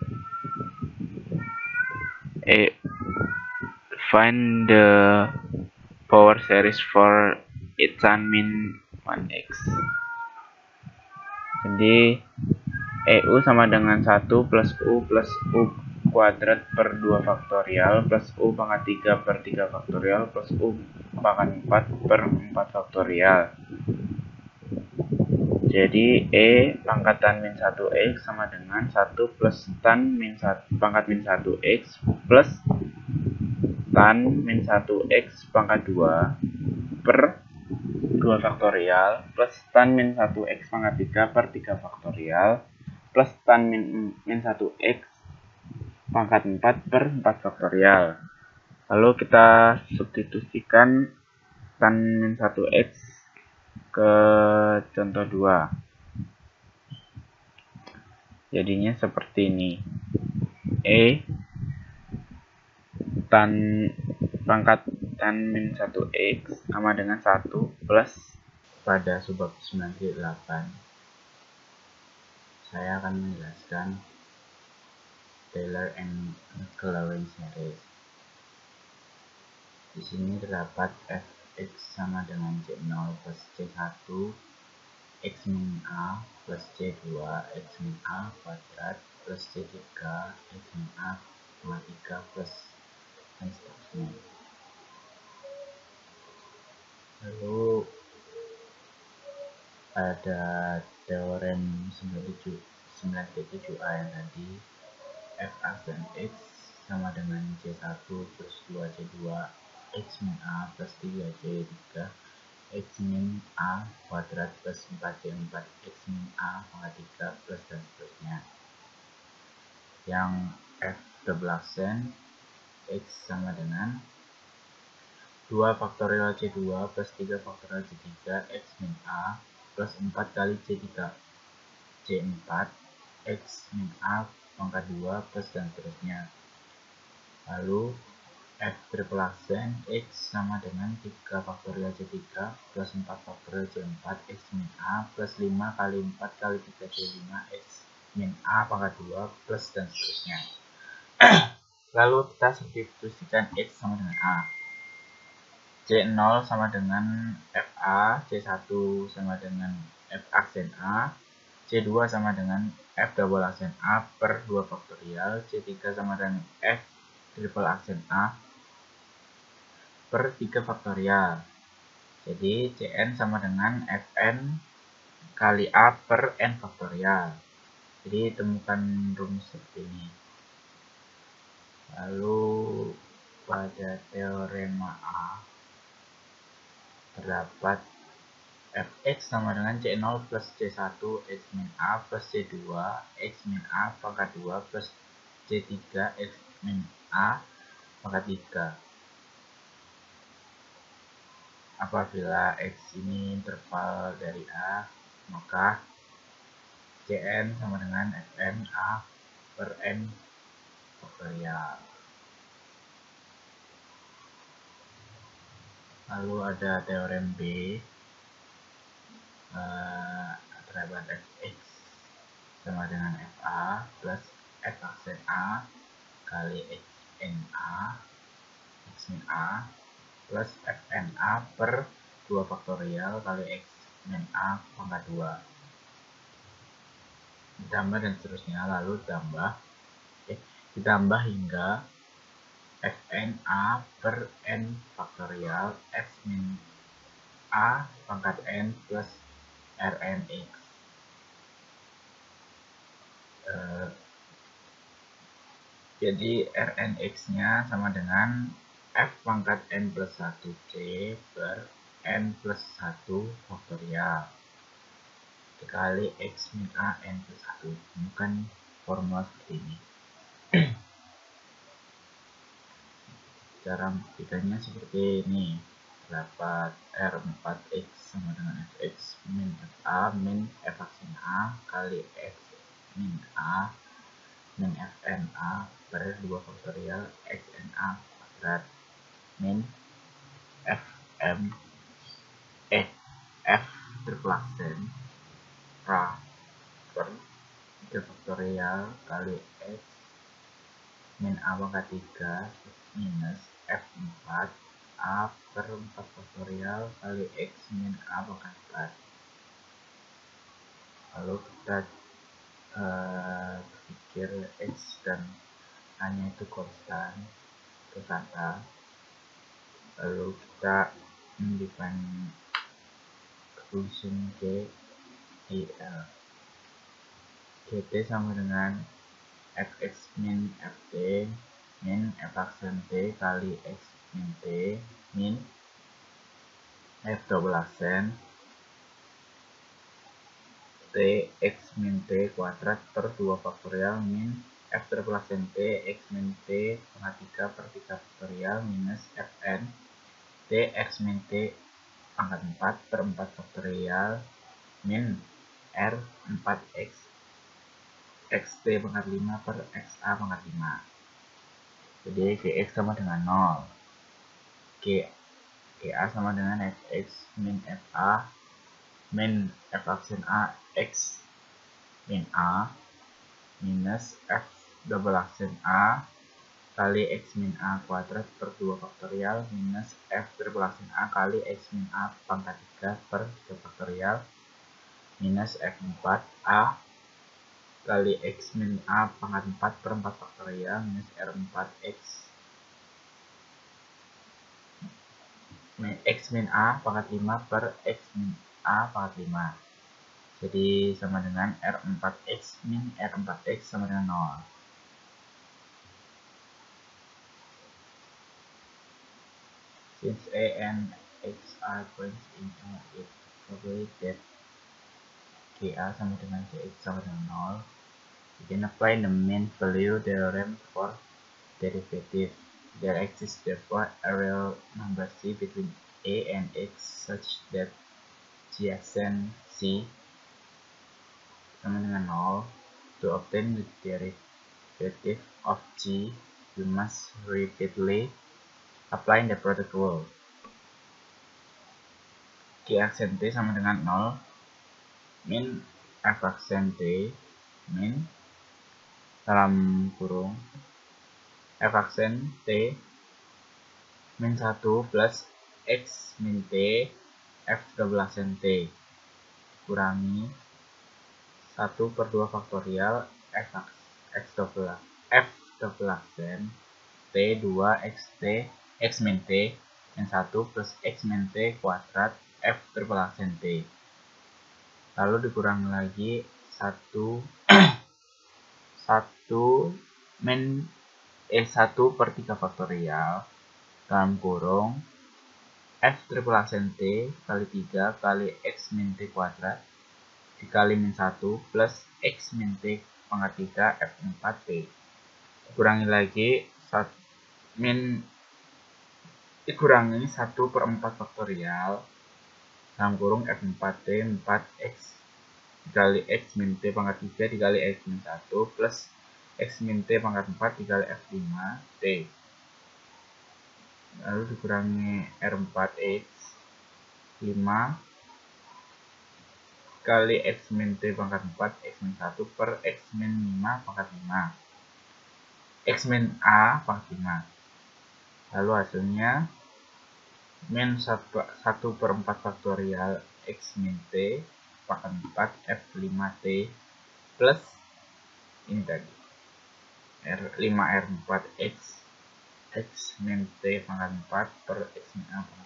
Find the power series for tan min 1x. Jadi EU sama dengan 1 plus U kuadrat per 2 faktorial plus U pangkat 3 per 3 faktorial plus U pangkat 4 per 4 faktorial. Jadi E pangkat tan min 1x sama dengan 1 plus tan min 1 pangkat min 1x plus tan min 1x pangkat 2 per 2 faktorial plus tan min 1x pangkat 3 per 3 faktorial plus tan min 1x pangkat 4 per 4 faktorial. Lalu kita substitusikan tan min 1x ke contoh 2. Jadinya seperti ini. E tan pangkat tan min 1x sama dengan 1 plus pada subbab 98 saya akan menjelaskan Taylor and Maclaurin series. Di sini terdapat fx sama dengan c0 plus c1 x min a plus c2 x min a kuadrat plus c3 x min a pangkat 3 plus dan seterusnya. Lalu ada teorem 9.7a yang tadi fx dan x sama dengan c1 plus 2c2 x min a plus 3c3 x min a kuadrat plus 4c4 x min a pangkat 3 plus dan seterusnya. Yang f double aksen x sama dengan 2 faktorial c2 plus 3 faktorial c3 x min a plus 4 kali c3 c4 x min a pangkat 2 plus dan seterusnya. Lalu f triple aksen x sama dengan 3 faktorial c3 plus 4 faktorial c4 x min a plus 5 kali 4 kali 3 c5 x min a pangkat 2 plus dan seterusnya. Lalu kita substitusikan x sama dengan a. C0 sama dengan FA, C1 sama dengan F aksen A, C2 sama dengan F double aksen A per 2 faktorial, C3 sama dengan F triple aksen A per 3 faktorial. Jadi Cn sama dengan Fn kali A per N faktorial. Jadi temukan rumus seperti ini. Lalu pada teorema A terdapat fx sama dengan c0 plus c1 x min a plus c2 x min a pangkat 2 plus c3 x min a pangkat 3. Apabila x ini interval dari a, maka cn sama dengan fn a per n faktorial. Lalu ada teorem B, terdapat fx sama dengan fa plus f aksen a kali x min a plus fna per 2 faktorial kali x min a pangkat 2 ditambah dan seterusnya. Lalu ditambah hingga fna per n faktorial x min a pangkat n plus rnx. Jadi rnx nya sama dengan f pangkat n plus 1c per n plus 1 faktorial dikali x min a n plus 1. Bukan formula seperti ini. Cara membuktikannya seperti ini. Terdapat R4x sama dengan fx min fa min f aksen a kali x min a min fna per 2 faktorial xna kuadrat min f triple aksen a per 3 faktorial kali x min a pangkat 3 minus f4 a per 4 faktorial kali x min a pangkat 4. Lalu kita berpikir X dan A-nya itu konstan ke kata, lalu kita mendefine function G I L. GT sama dengan fx min ft min f aksen t kali x min t min f double aksen t x min t kuadrat per 2 faktorial min f triple aksen t x min t pangkat 3 per 3 faktorial minus fn t x min t pangkat 4 per 4 faktorial min r 4x xt pangkat 5 per xa pangkat 5. Jadi gx sama dengan 0, ga sama dengan fx min fa min f aksen a x min a minus f double aksen a kali x min a kuadrat per 2 faktorial minus f triple aksen a kali x min a pangkat 3 per 3 faktorial minus f4a kali x min a pangkat 4 per 4 faktorial minus r4x x min a pangkat 5 per x min a pangkat 5. Jadi sama dengan r4x min r4x sama dengan 0. Since a and x are points in a, it follows that ga sama dengan gx sama dengan 0. We can apply the mean value theorem for derivative. There exists therefore a real number c between a and x such that g accent c sama dengan 0. To obtain the derivative of g, we must repeatedly apply the product rule. G aksen t sama dengan 0 min f aksen t min dalam kurung f aksen t min 1 plus x min t f double aksen t kurangi 1 per 2 faktorial f double aksen t 2 x min t min 1 plus x min t kuadrat f triple aksen t, lalu dikurangi lagi 1 per 3 faktorial dalam kurung f triple aksen t kali 3 kali x min t kuadrat dikali min 1 plus x min t pangkat 3 f4t dikurangi lagi dikurangi 1 per 4 faktorial dalam kurung f4t 4x dikali x min t pangkat 3 dikali x min 1 plus x min t pangkat 4 dikali f5t, lalu dikurangi r4x 5 kali x min t pangkat 4 x min 1 per x min 5 pangkat 5 x min a pangkat 5, lalu hasilnya min 1 per 4 faktorial x min t pangkat 4 f5t plus ini tadi 5r4x x min t pangkat 4 per x min a pangkat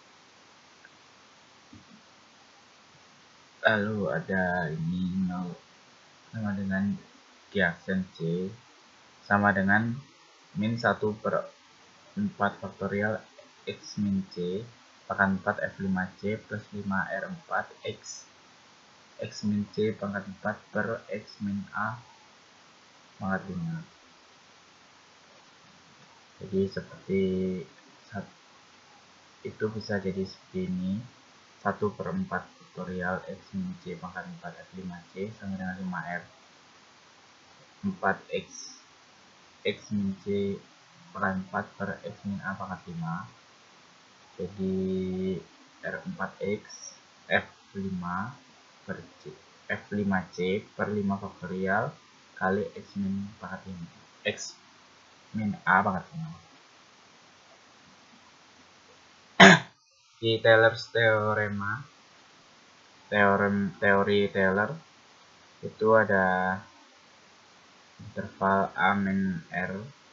5. Lalu ada ini 0 sama dengan g aksen c sama dengan min 1 per 4 faktorial x min c pangkat 4 f5c plus 5r4x x min c pangkat 4 per x min a pangkat 5. Jadi seperti itu bisa jadi seperti ini 1 per 4 faktorial x min c pangkat 4 f5c sama dengan 5r 4x x min c pangkat 4 per x min a pangkat 5. Jadi r4x f5 per c f5c per 5 faktorial kali x min pangkat 5 x min a pangkat 5. Di Taylor's teorema teori Taylor itu ada interval A min R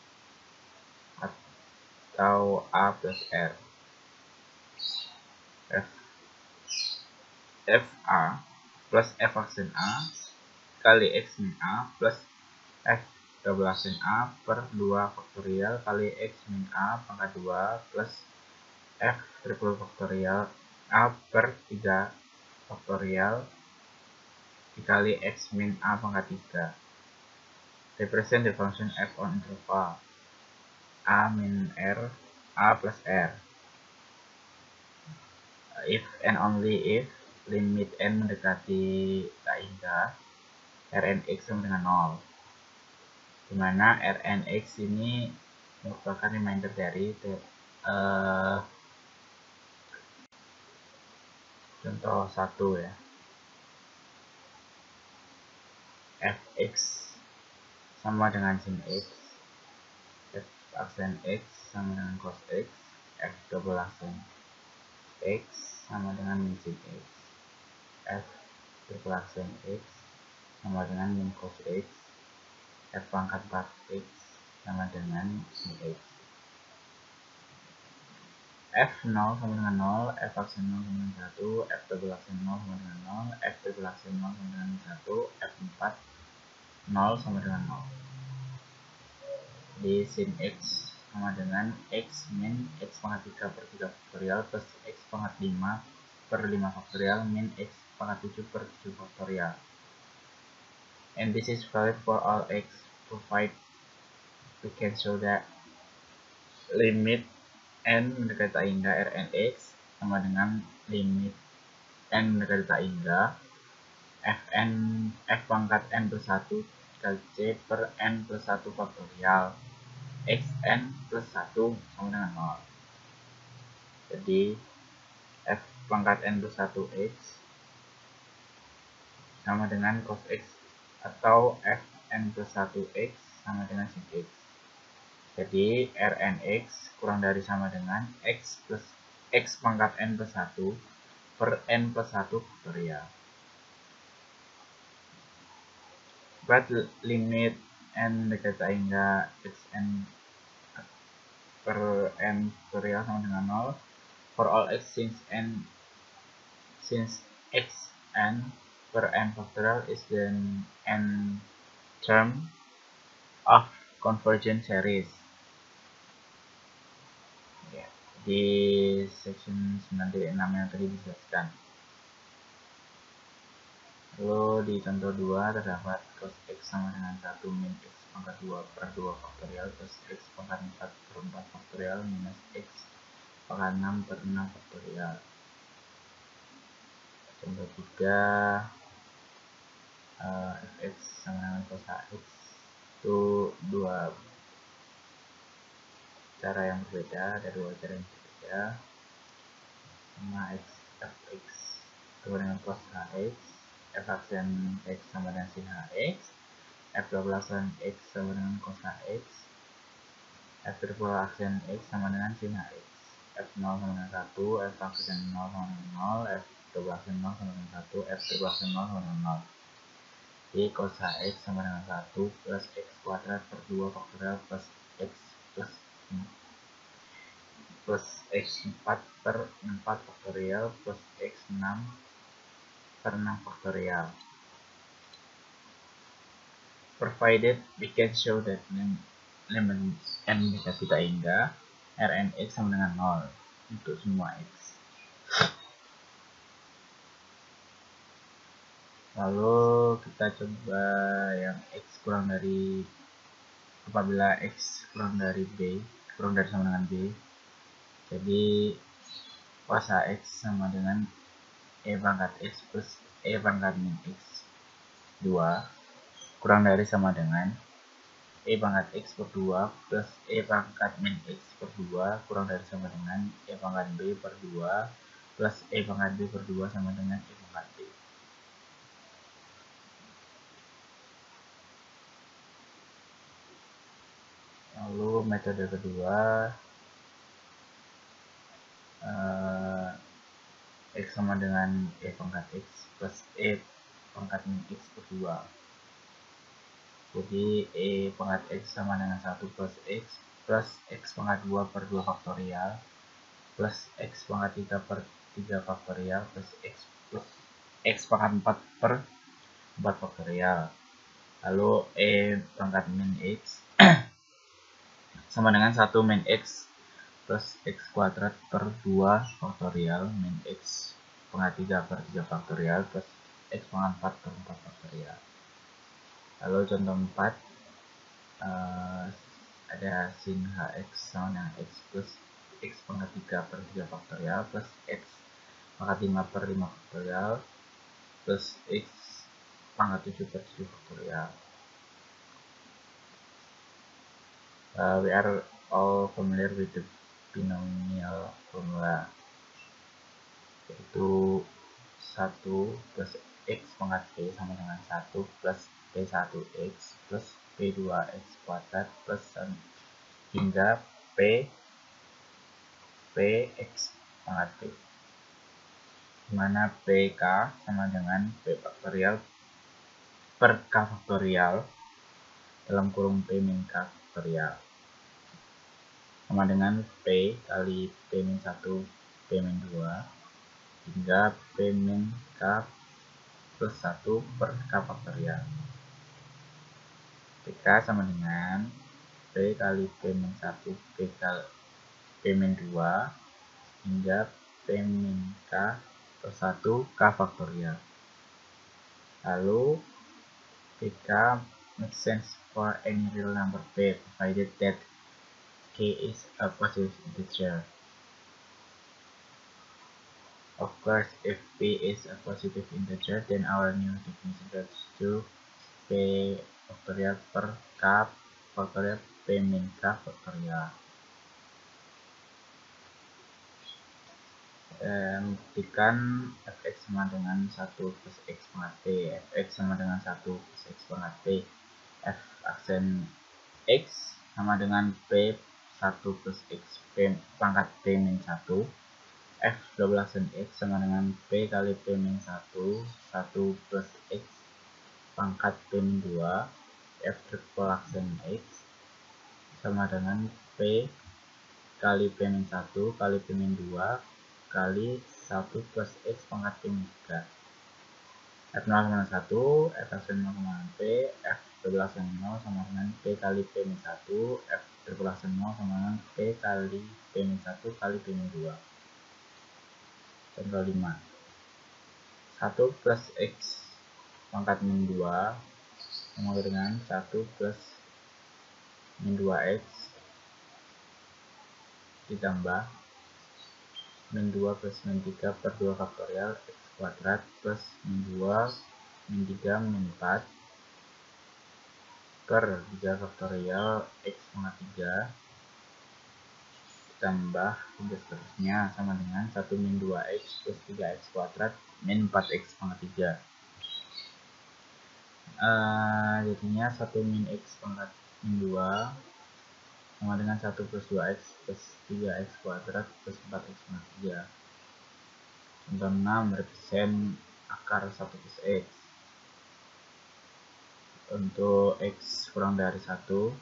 atau A plus R. FA plus F aksen A kali X min A plus F double aksen A per 2 faktorial kali X min A pangkat 2 plus F triple faktorial A per 3 faktorial dikali X min A pangkat 3. Represent the function F on interval A min R A plus R. If and only if limit n mendekati tak hingga Rn x sama dengan 0, dimana Rn x ini merupakan reminder dari contoh 1 ya, fx sama dengan sin x, f aksen x sama dengan cos x, f double aksen x sama dengan min sin x, f triple aksen x sama dengan min cos x, f pangkat 4x sama dengan sin x. F0 sama dengan 0, F aksen 0 sama dengan 1, F double aksen 0 sama dengan 0, F triple aksen 0 sama dengan 1, F4 0 sama dengan 0. Di sin X sama dengan X min X pangkat 3 per 3 faktorial plus X pangkat 5 per 5 faktorial min X pangkat 7 per 7 faktorial. And this is valid for all X, provided we can show that limit n mendekati tak hingga Rn x sama dengan limit n mendekati tak hingga Fn f pangkat n plus 1 dikali c per n plus 1 faktorial xn plus 1 sama dengan 0. Jadi f pangkat n plus 1 x sama dengan cos x atau fn plus 1 x sama dengan sin x. Jadi Rn x kurang dari sama dengan x plus x pangkat n plus 1 per n plus 1 faktorial. But limit n dekat hingga xn per n faktorial sama dengan 0 for all x since xn per n faktorial is the n term of convergent series. Di section 9.6 yang tadi dijelaskan. Lalu di contoh 2 terdapat cos x sama dengan 1 min x pangkat 2 per 2 faktorial plus x pangkat 4 per 4 faktorial minus x pangkat 6 per 6 faktorial. Contoh 3 fx sama dengan cos x itu dua cara yang berbeda, ada dua cara yang berbeda. Sama fx sama dengan cos hx, f aksen x sama dengan sin hx, f double aksen x sama dengan cos hx, f triple aksen x sama dengan sin hx, f0 sama dengan 1, f aksen 0 sama dengan 0, f double aksen 0 sama dengan 1, f triple aksen 0 sama dengan 0. Jadi cos hx sama dengan 1 plus x kuadrat per 2 faktorial plus x plus x4 per 4 faktorial plus x6 per 6 faktorial. Provided we can show that limit n mendekati tak hingga Rn x sama dengan 0 untuk semua x. Lalu kita coba yang x kurang dari, apabila x kurang dari b, kurang dari sama dengan b, jadi cos x sama dengan e pangkat x plus e pangkat min x 2 kurang dari sama dengan e pangkat x per 2 plus e pangkat min x per 2 kurang dari sama dengan e pangkat b per 2 plus e pangkat b per 2 sama dengan e pangkat b. Lalu metode kedua, x sama dengan e pangkat x plus e pangkat min x per 2. Jadi E pangkat X sama dengan 1 plus X pangkat 2 per 2 faktorial plus X pangkat 3 per 3 faktorial plus X pangkat 4 per 4 faktorial. Lalu E pangkat min X sama dengan 1 min X plus X kuadrat per 2 faktorial min X pangkat 3 per 3 faktorial plus X pangkat 4 per 4 faktorial. Lalu contoh 4, ada sin Hx sama dengan X plus X pangkat 3 per 3 faktorial plus X pangkat 5 per 5 faktorial plus X pangkat 7 per 7 faktorial. We are all familiar with the binomial formula, yaitu 1 plus X pangkat P sama dengan 1 plus P1X plus P2X kuadrat plus hingga Px pangkat P, dimana Pk sama dengan P faktorial per K faktorial dalam kurung P min K faktorial sama dengan P kali P min 1 P min 2 hingga P min K plus 1 per K faktorial. Pk sama dengan P kali P min 1 P kali P min 2 hingga P min K per 1 K faktorial. Lalu Pk makes sense for any real number P provided that K is a positive integer. Of course, if P is a positive integer, then our new definition goes to P faktorial per K faktorial P min K faktorial. Buktikan fx sama dengan 1 plus x pangkat p, fx sama dengan 1 plus x pangkat p, f aksen x sama dengan p 1 plus x p pangkat p min 1, f double aksen x sama dengan p kali p min 1, 1 plus x pangkat p min 2, f triple aksen x sama dengan p kali p min 1 kali p min 2 kali 1 plus x pangkat p min 3. F0 sama dengan 1, F aksen 0 sama dengan P, F double aksen 0 sama dengan P kali P min 1, F triple aksen 0 sama dengan P kali P min 1 kali P min 2. Contoh 5. 1 plus x pangkat min 2 sama dengan 1 plus min 2x ditambah min 2 plus min 3 per 2 faktorial x kuadrat plus min 2 min 3 min 4 per 3 faktorial x pangkat 3 ditambah hingga seterusnya sama dengan 1 min 2x plus 3x kuadrat min 4x pangkat 3. Jadinya 1 min x pangkat min 2 sama dengan 1 plus 2x plus 3x kuadrat plus 4x pangkat 3. Contoh 6, represent akar 1 plus x. Untuk x kurang dari 1,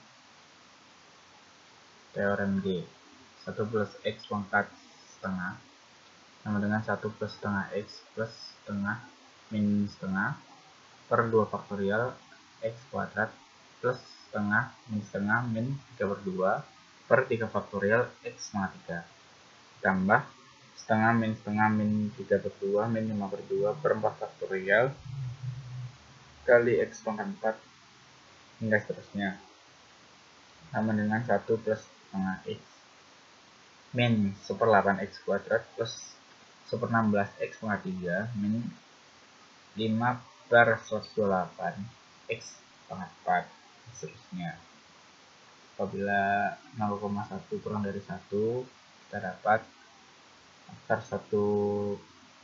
teorem G, 1 plus x pangkat setengah sama dengan 1 plus setengah x plus setengah min setengah per 2 faktorial x kuadrat plus setengah min 3 per 2 per 3 faktorial x pangkat 3 tambah setengah min 3 per 2 min 5 per 2 per 4 faktorial kali x pangkat 4 hingga seterusnya sama dengan 1 plus setengah x min 1/8 x kuadrat plus 1/16 x pangkat 3 min 5 per 128 x pangkat 4 seterusnya. Apabila 0,1 kurang dari 1, kita dapat akar 1,1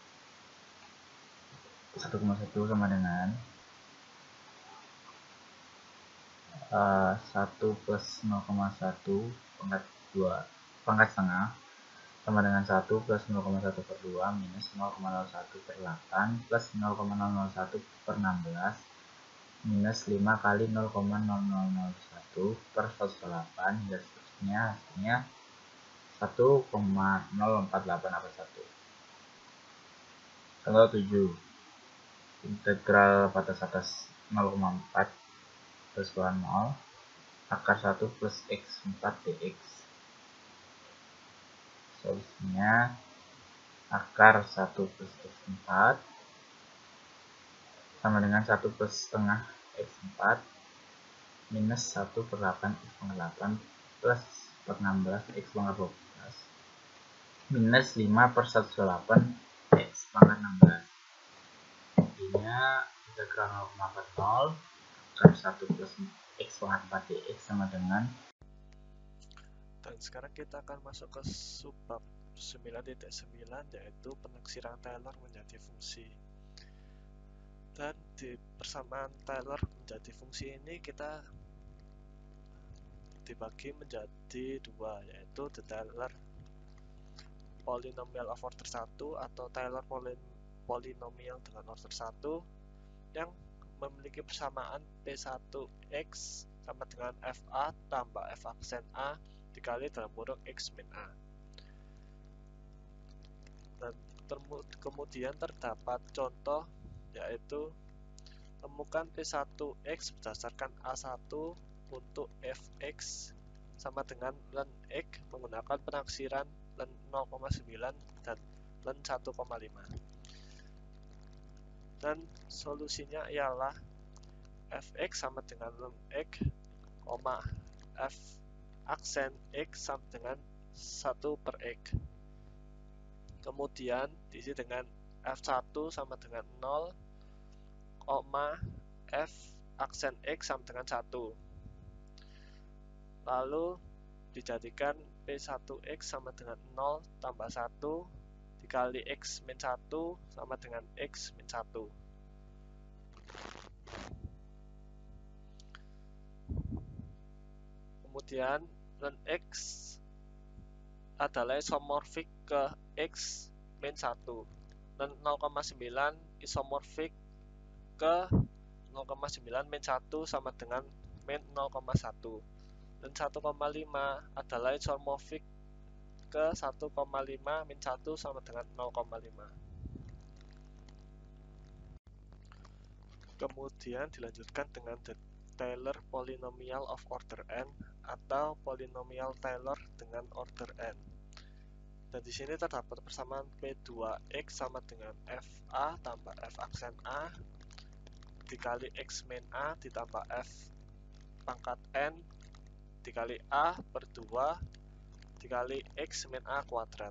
sama dengan 1 plus 0,1 pangkat setengah sama dengan 1 plus 0,1 per 2 minus 0,01 per 8 plus 0,001 per 16 minus 5 kali 0,0001 per 108 hingga seterusnya, hasilnya 1,0481. Contoh 7, integral batas atas 0,4 plus bawah 0 akar 1 plus x4 dx. Solusinya akar 1 plus x4 sama dengan 1 plus setengah x4 minus 1 per 8 x pangkat 8 plus per 16 x pangkat 12 minus 5 per 108 x pangkat 16. Intinya integral 0,40 akar 1 plus x pangkat 4 dx sama dengan. Dan sekarang kita akan masuk ke subbab 9.9 yaitu penaksiran Taylor menjadi fungsi. Dan di persamaan Taylor menjadi fungsi ini kita dibagi menjadi dua, yaitu the Taylor polynomial of order 1 atau Taylor polynomial dengan order 1 yang memiliki persamaan P1x sama dengan FA tambah F aksen A dikali dalam kurung X min A. Dan kemudian terdapat contoh, yaitu temukan P1x berdasarkan A1 untuk Fx sama dengan ln x menggunakan penaksiran ln 0,9 dan ln 1,5. Dan solusinya ialah Fx sama dengan ln x, F aksen x sama dengan 1 per x. Kemudian diisi dengan F1 sama dengan 0, F aksen x sama dengan 1. Lalu dijadikan P1x sama dengan 0 tambah 1 dikali x min 1 sama dengan x min 1. Kemudian ln x adalah isomorfik ke x min 1. Dan 0,9 isomorfik ke 0,9 min 1 sama dengan min 0,1. Dan 1,5 adalah isomorfik ke 1,5 min 1 sama dengan 0,5. Kemudian dilanjutkan dengan the Taylor polynomial of order n atau polynomial Taylor dengan order n. Dan di sini terdapat persamaan P2x sama dengan FA tambah F aksen A dikali X min A ditambah F pangkat n dikali A per 2 dikali X min A kuadrat.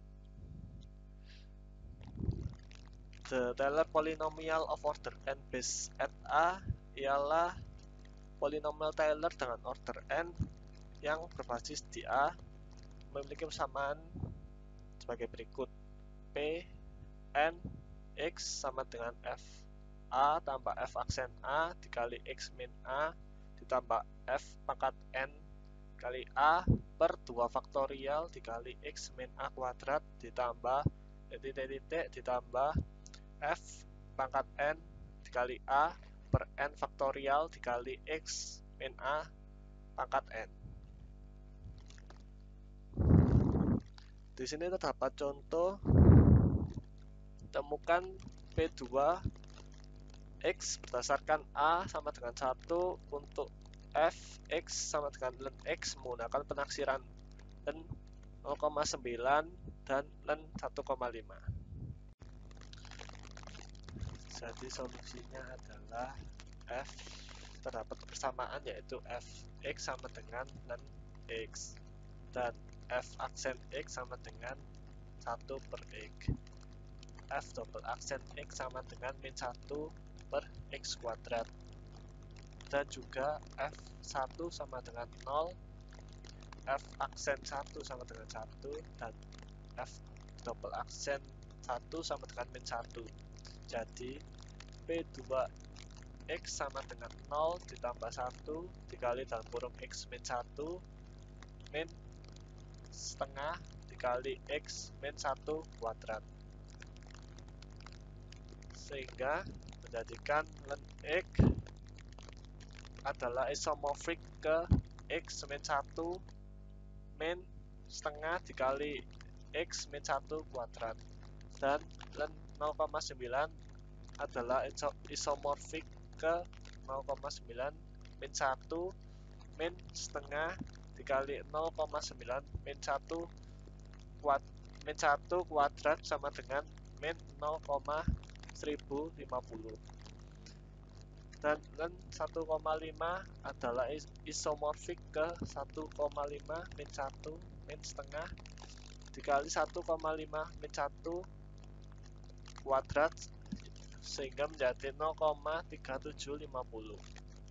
The Taylor polynomial of order n based at A ialah polinomial Taylor dengan order n yang berbasis di A memiliki persamaan sebagai berikut. P n x sama dengan f a tambah f aksen A dikali x min A ditambah f pangkat n kali A per 2 faktorial dikali x min A kuadrat ditambah titik ditambah f pangkat n dikali A per n faktorial dikali x min A pangkat n. Di sini terdapat contoh, temukan P2x berdasarkan A sama dengan 1 untuk Fx sama dengan ln x menggunakan penaksiran ln 0,9 dan ln 1,5. Jadi solusinya adalah F terdapat persamaan yaitu Fx sama dengan ln x dan F aksen x sama dengan 1 per x. F double aksen x sama dengan min 1 per x kuadrat. Dan juga F1 sama dengan 0, F aksen 1 sama dengan 1, dan F double aksen 1 sama dengan min 1. Jadi P2x sama dengan 0 ditambah 1 dikali dalam kurung x min 1 min setengah dikali x min 1 kuadrat, sehingga menjadikan ln x adalah isomorfik ke X min 1 min setengah dikali X min 1 kuadrat, dan len 0,9 adalah isomorfik ke 0,9 min 1 min setengah dikali 0,9 min 1 kuadrat sama dengan min 0,1050, dan len 1,5 adalah isomorfik ke 1,5 min 1 min setengah dikali 1,5 min 1 kuadrat sehingga menjadi 0,3750.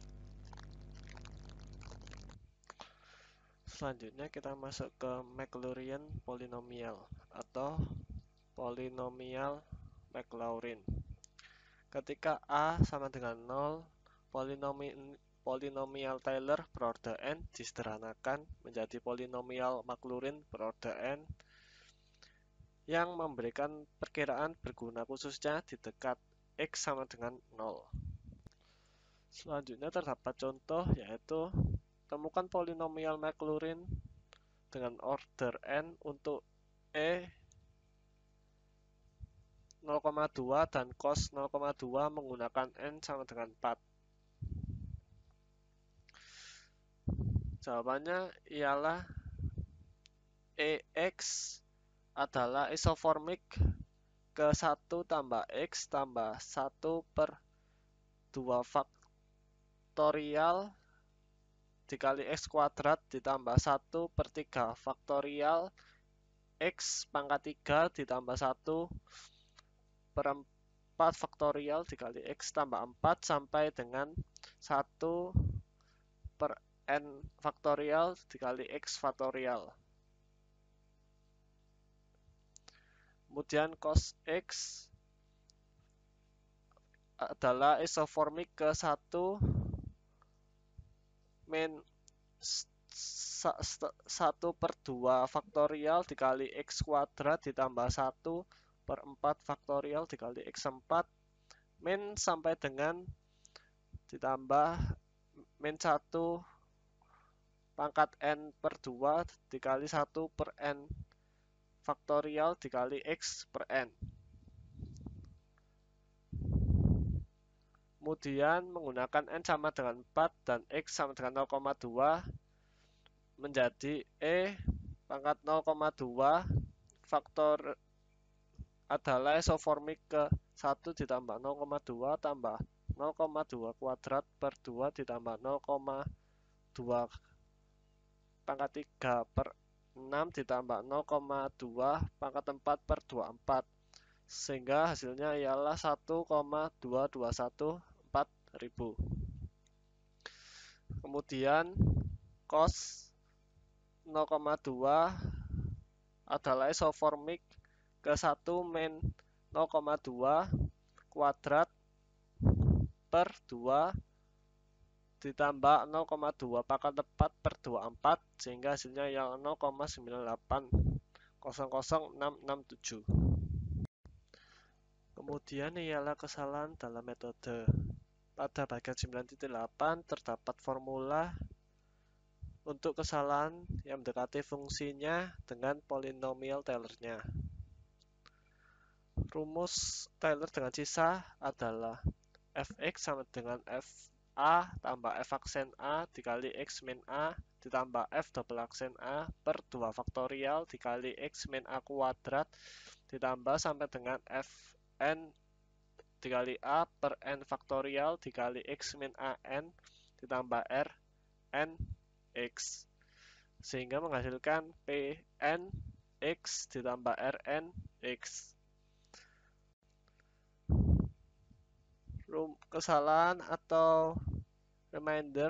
Selanjutnya kita masuk ke Maclaurin polinomial atau polinomial Maclaurin. Ketika A sama dengan 0, polinomial Taylor berorder n disederhanakan menjadi polinomial Maclaurin berorder n yang memberikan perkiraan berguna khususnya di dekat X sama dengan 0. Selanjutnya terdapat contoh, yaitu temukan polinomial Maclaurin dengan order n untuk E 0,2 dan cos 0,2 menggunakan n sama dengan 4. Jawabannya ialah EX adalah isoformik ke 1 tambah X tambah 1 per 2 faktorial dikali X kuadrat ditambah 1 per 3 faktorial X pangkat 3 ditambah 1 per 4 faktorial dikali X tambah 4 sampai dengan 1 per N faktorial dikali X faktorial. Kemudian cos X adalah isoformik ke 1 min 1 per 2 faktorial dikali X kuadrat ditambah 1 per 4 faktorial dikali X 4 min sampai dengan ditambah min 1 pangkat N per 2 dikali 1 per N faktorial dikali X per N. Kemudian menggunakan N sama dengan 4 dan X sama dengan 0,2 menjadi E pangkat 0,2 faktor adalah isoformik ke 1 ditambah 0,2 tambah 0,2 kuadrat per 2 ditambah 0,2 pangkat 3 per 6 ditambah 0,2 pangkat 4 per 24, sehingga hasilnya ialah 1,2214.000. Kemudian cos 0,2 adalah isoformik ke 1 min 0,2 kuadrat per 2 ditambah 0,2 pangkat 4 per 24, sehingga hasilnya yang 0,9800667. Kemudian ialah kesalahan dalam metode. Pada bagian 9.8 terdapat formula untuk kesalahan yang mendekati fungsinya dengan polinomial Taylor-nya. Rumus Taylor dengan sisa adalah fx sama dengan fa tambah f aksen a dikali x min a ditambah f double aksen a per 2 faktorial dikali x min a kuadrat ditambah sampai dengan fn dikali a per n faktorial dikali x min a n ditambah r n x, sehingga menghasilkan pn x ditambah rn x. Kesalahan atau reminder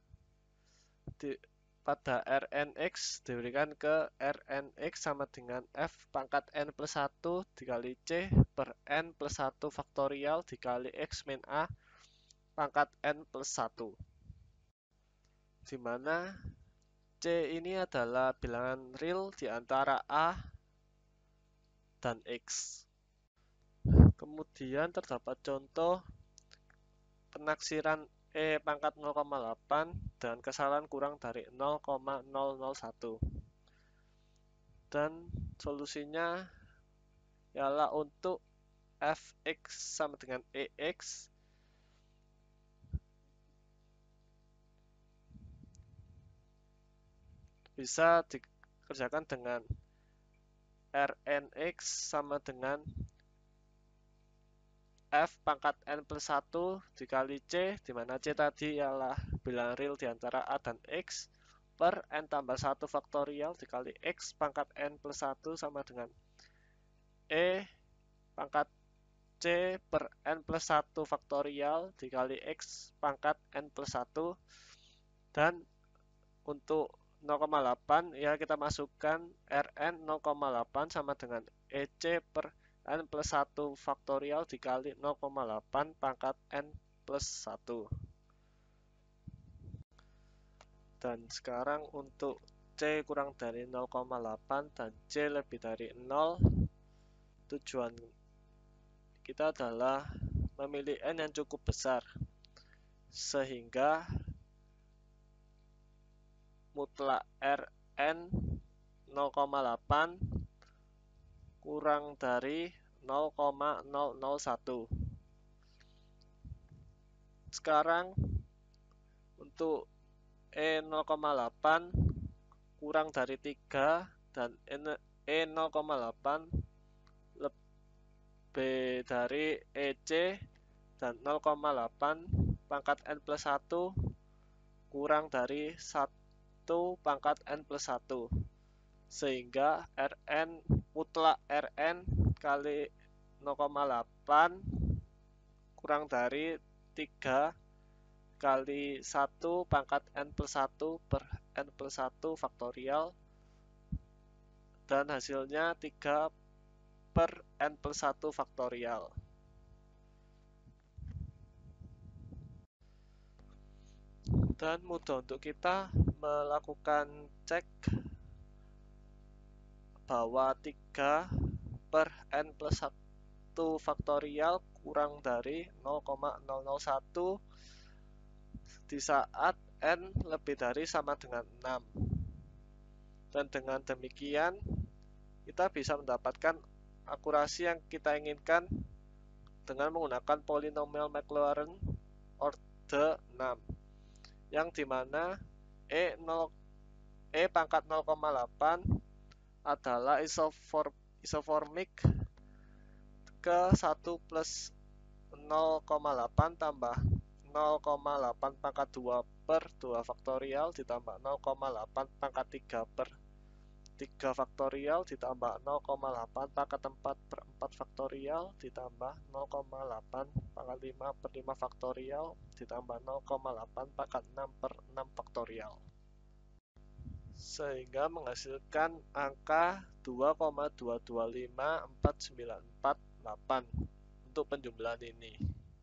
pada Rnx diberikan ke Rnx sama dengan f pangkat n plus 1 dikali c per n plus 1 faktorial dikali x min a pangkat n plus 1, di mana c ini adalah bilangan real di antara a dan x. Kemudian terdapat contoh penaksiran E pangkat 0,8 dan kesalahan kurang dari 0,001. Dan solusinya ialah untuk fx sama dengan ex bisa dikerjakan dengan Rnx sama dengan F pangkat N plus 1 dikali C, di mana C tadi ialah bilangan real di antara A dan X, per N tambah 1 faktorial dikali X pangkat N plus 1 sama dengan E pangkat C per N plus 1 faktorial dikali X pangkat N plus 1. Dan untuk 0,8 ya kita masukkan Rn 0,8 sama dengan EC per N plus 1 faktorial dikali 0,8 pangkat N plus 1. Dan sekarang untuk C kurang dari 0,8 dan C lebih dari 0, tujuan kita adalah memilih N yang cukup besar sehingga mutlak Rn 0,8 kurang dari 0,001. Sekarang untuk E 0,8 kurang dari 3 dan E 0,8 lebih dari EC dan 0,8 pangkat N plus 1 kurang dari 1 pangkat N plus 1. Sehingga Rn mutlak Rn kali 0,8 kurang dari 3 kali 1 pangkat N plus 1 per N plus 1 faktorial, dan hasilnya 3 per N plus 1 faktorial. Dan mudah untuk kita melakukan cek bahwa 3 per N plus 1 faktorial kurang dari 0,001 di saat N lebih dari sama dengan 6. Dan dengan demikian kita bisa mendapatkan akurasi yang kita inginkan dengan menggunakan polinomial Maclaurin order 6, yang dimana E pangkat 0,8 adalah isoformik ke 1 plus 0,8 tambah 0,8 pangkat 2 per 2 faktorial ditambah 0,8 pangkat 3 per 3 faktorial ditambah 0,8 pangkat 4 per 4 faktorial ditambah 0,8 pangkat 5 per 5 faktorial ditambah 0,8 pangkat 6 per 6 faktorial. Sehingga menghasilkan angka 2,225498 untuk penjumlahan ini.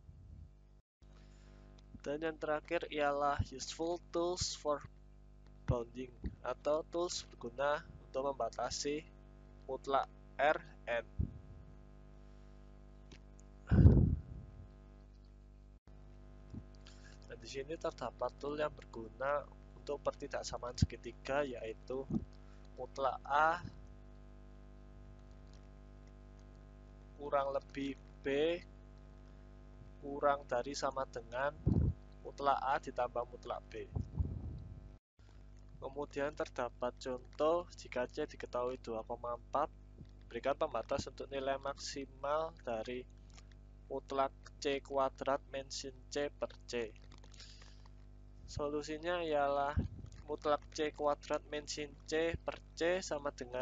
Dan yang terakhir ialah useful tools for bounding, atau tools berguna untuk membatasi mutlak Rn. Dan di sini terdapat tool yang berguna untuk pertidaksamaan segitiga, yaitu mutlak A kurang lebih B kurang dari sama dengan mutlak A ditambah mutlak B. Kemudian terdapat contoh jika C diketahui 2,4, berikan pembatas untuk nilai maksimal dari mutlak C kuadrat min sin C per C. Solusinya ialah mutlak C kuadrat min sin C per C sama dengan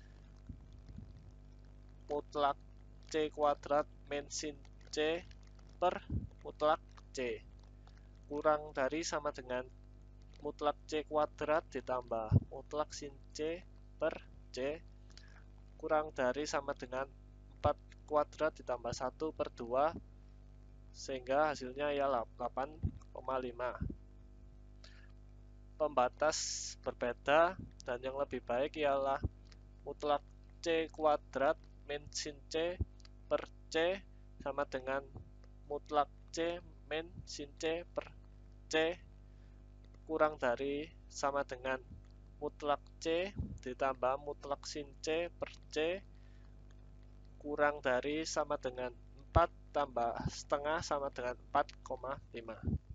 mutlak C kuadrat min sin C per mutlak C kurang dari sama dengan mutlak C kuadrat ditambah mutlak sin C per C kurang dari sama dengan 4 kuadrat ditambah 1 per 2, sehingga hasilnya ialah 8,5. Pembatas berbeda, dan yang lebih baik ialah mutlak C kuadrat min sin C per C sama dengan mutlak C min sin C per C kurang dari sama dengan mutlak C ditambah mutlak sin C per C kurang dari sama dengan 4 tambah setengah sama dengan 4,5.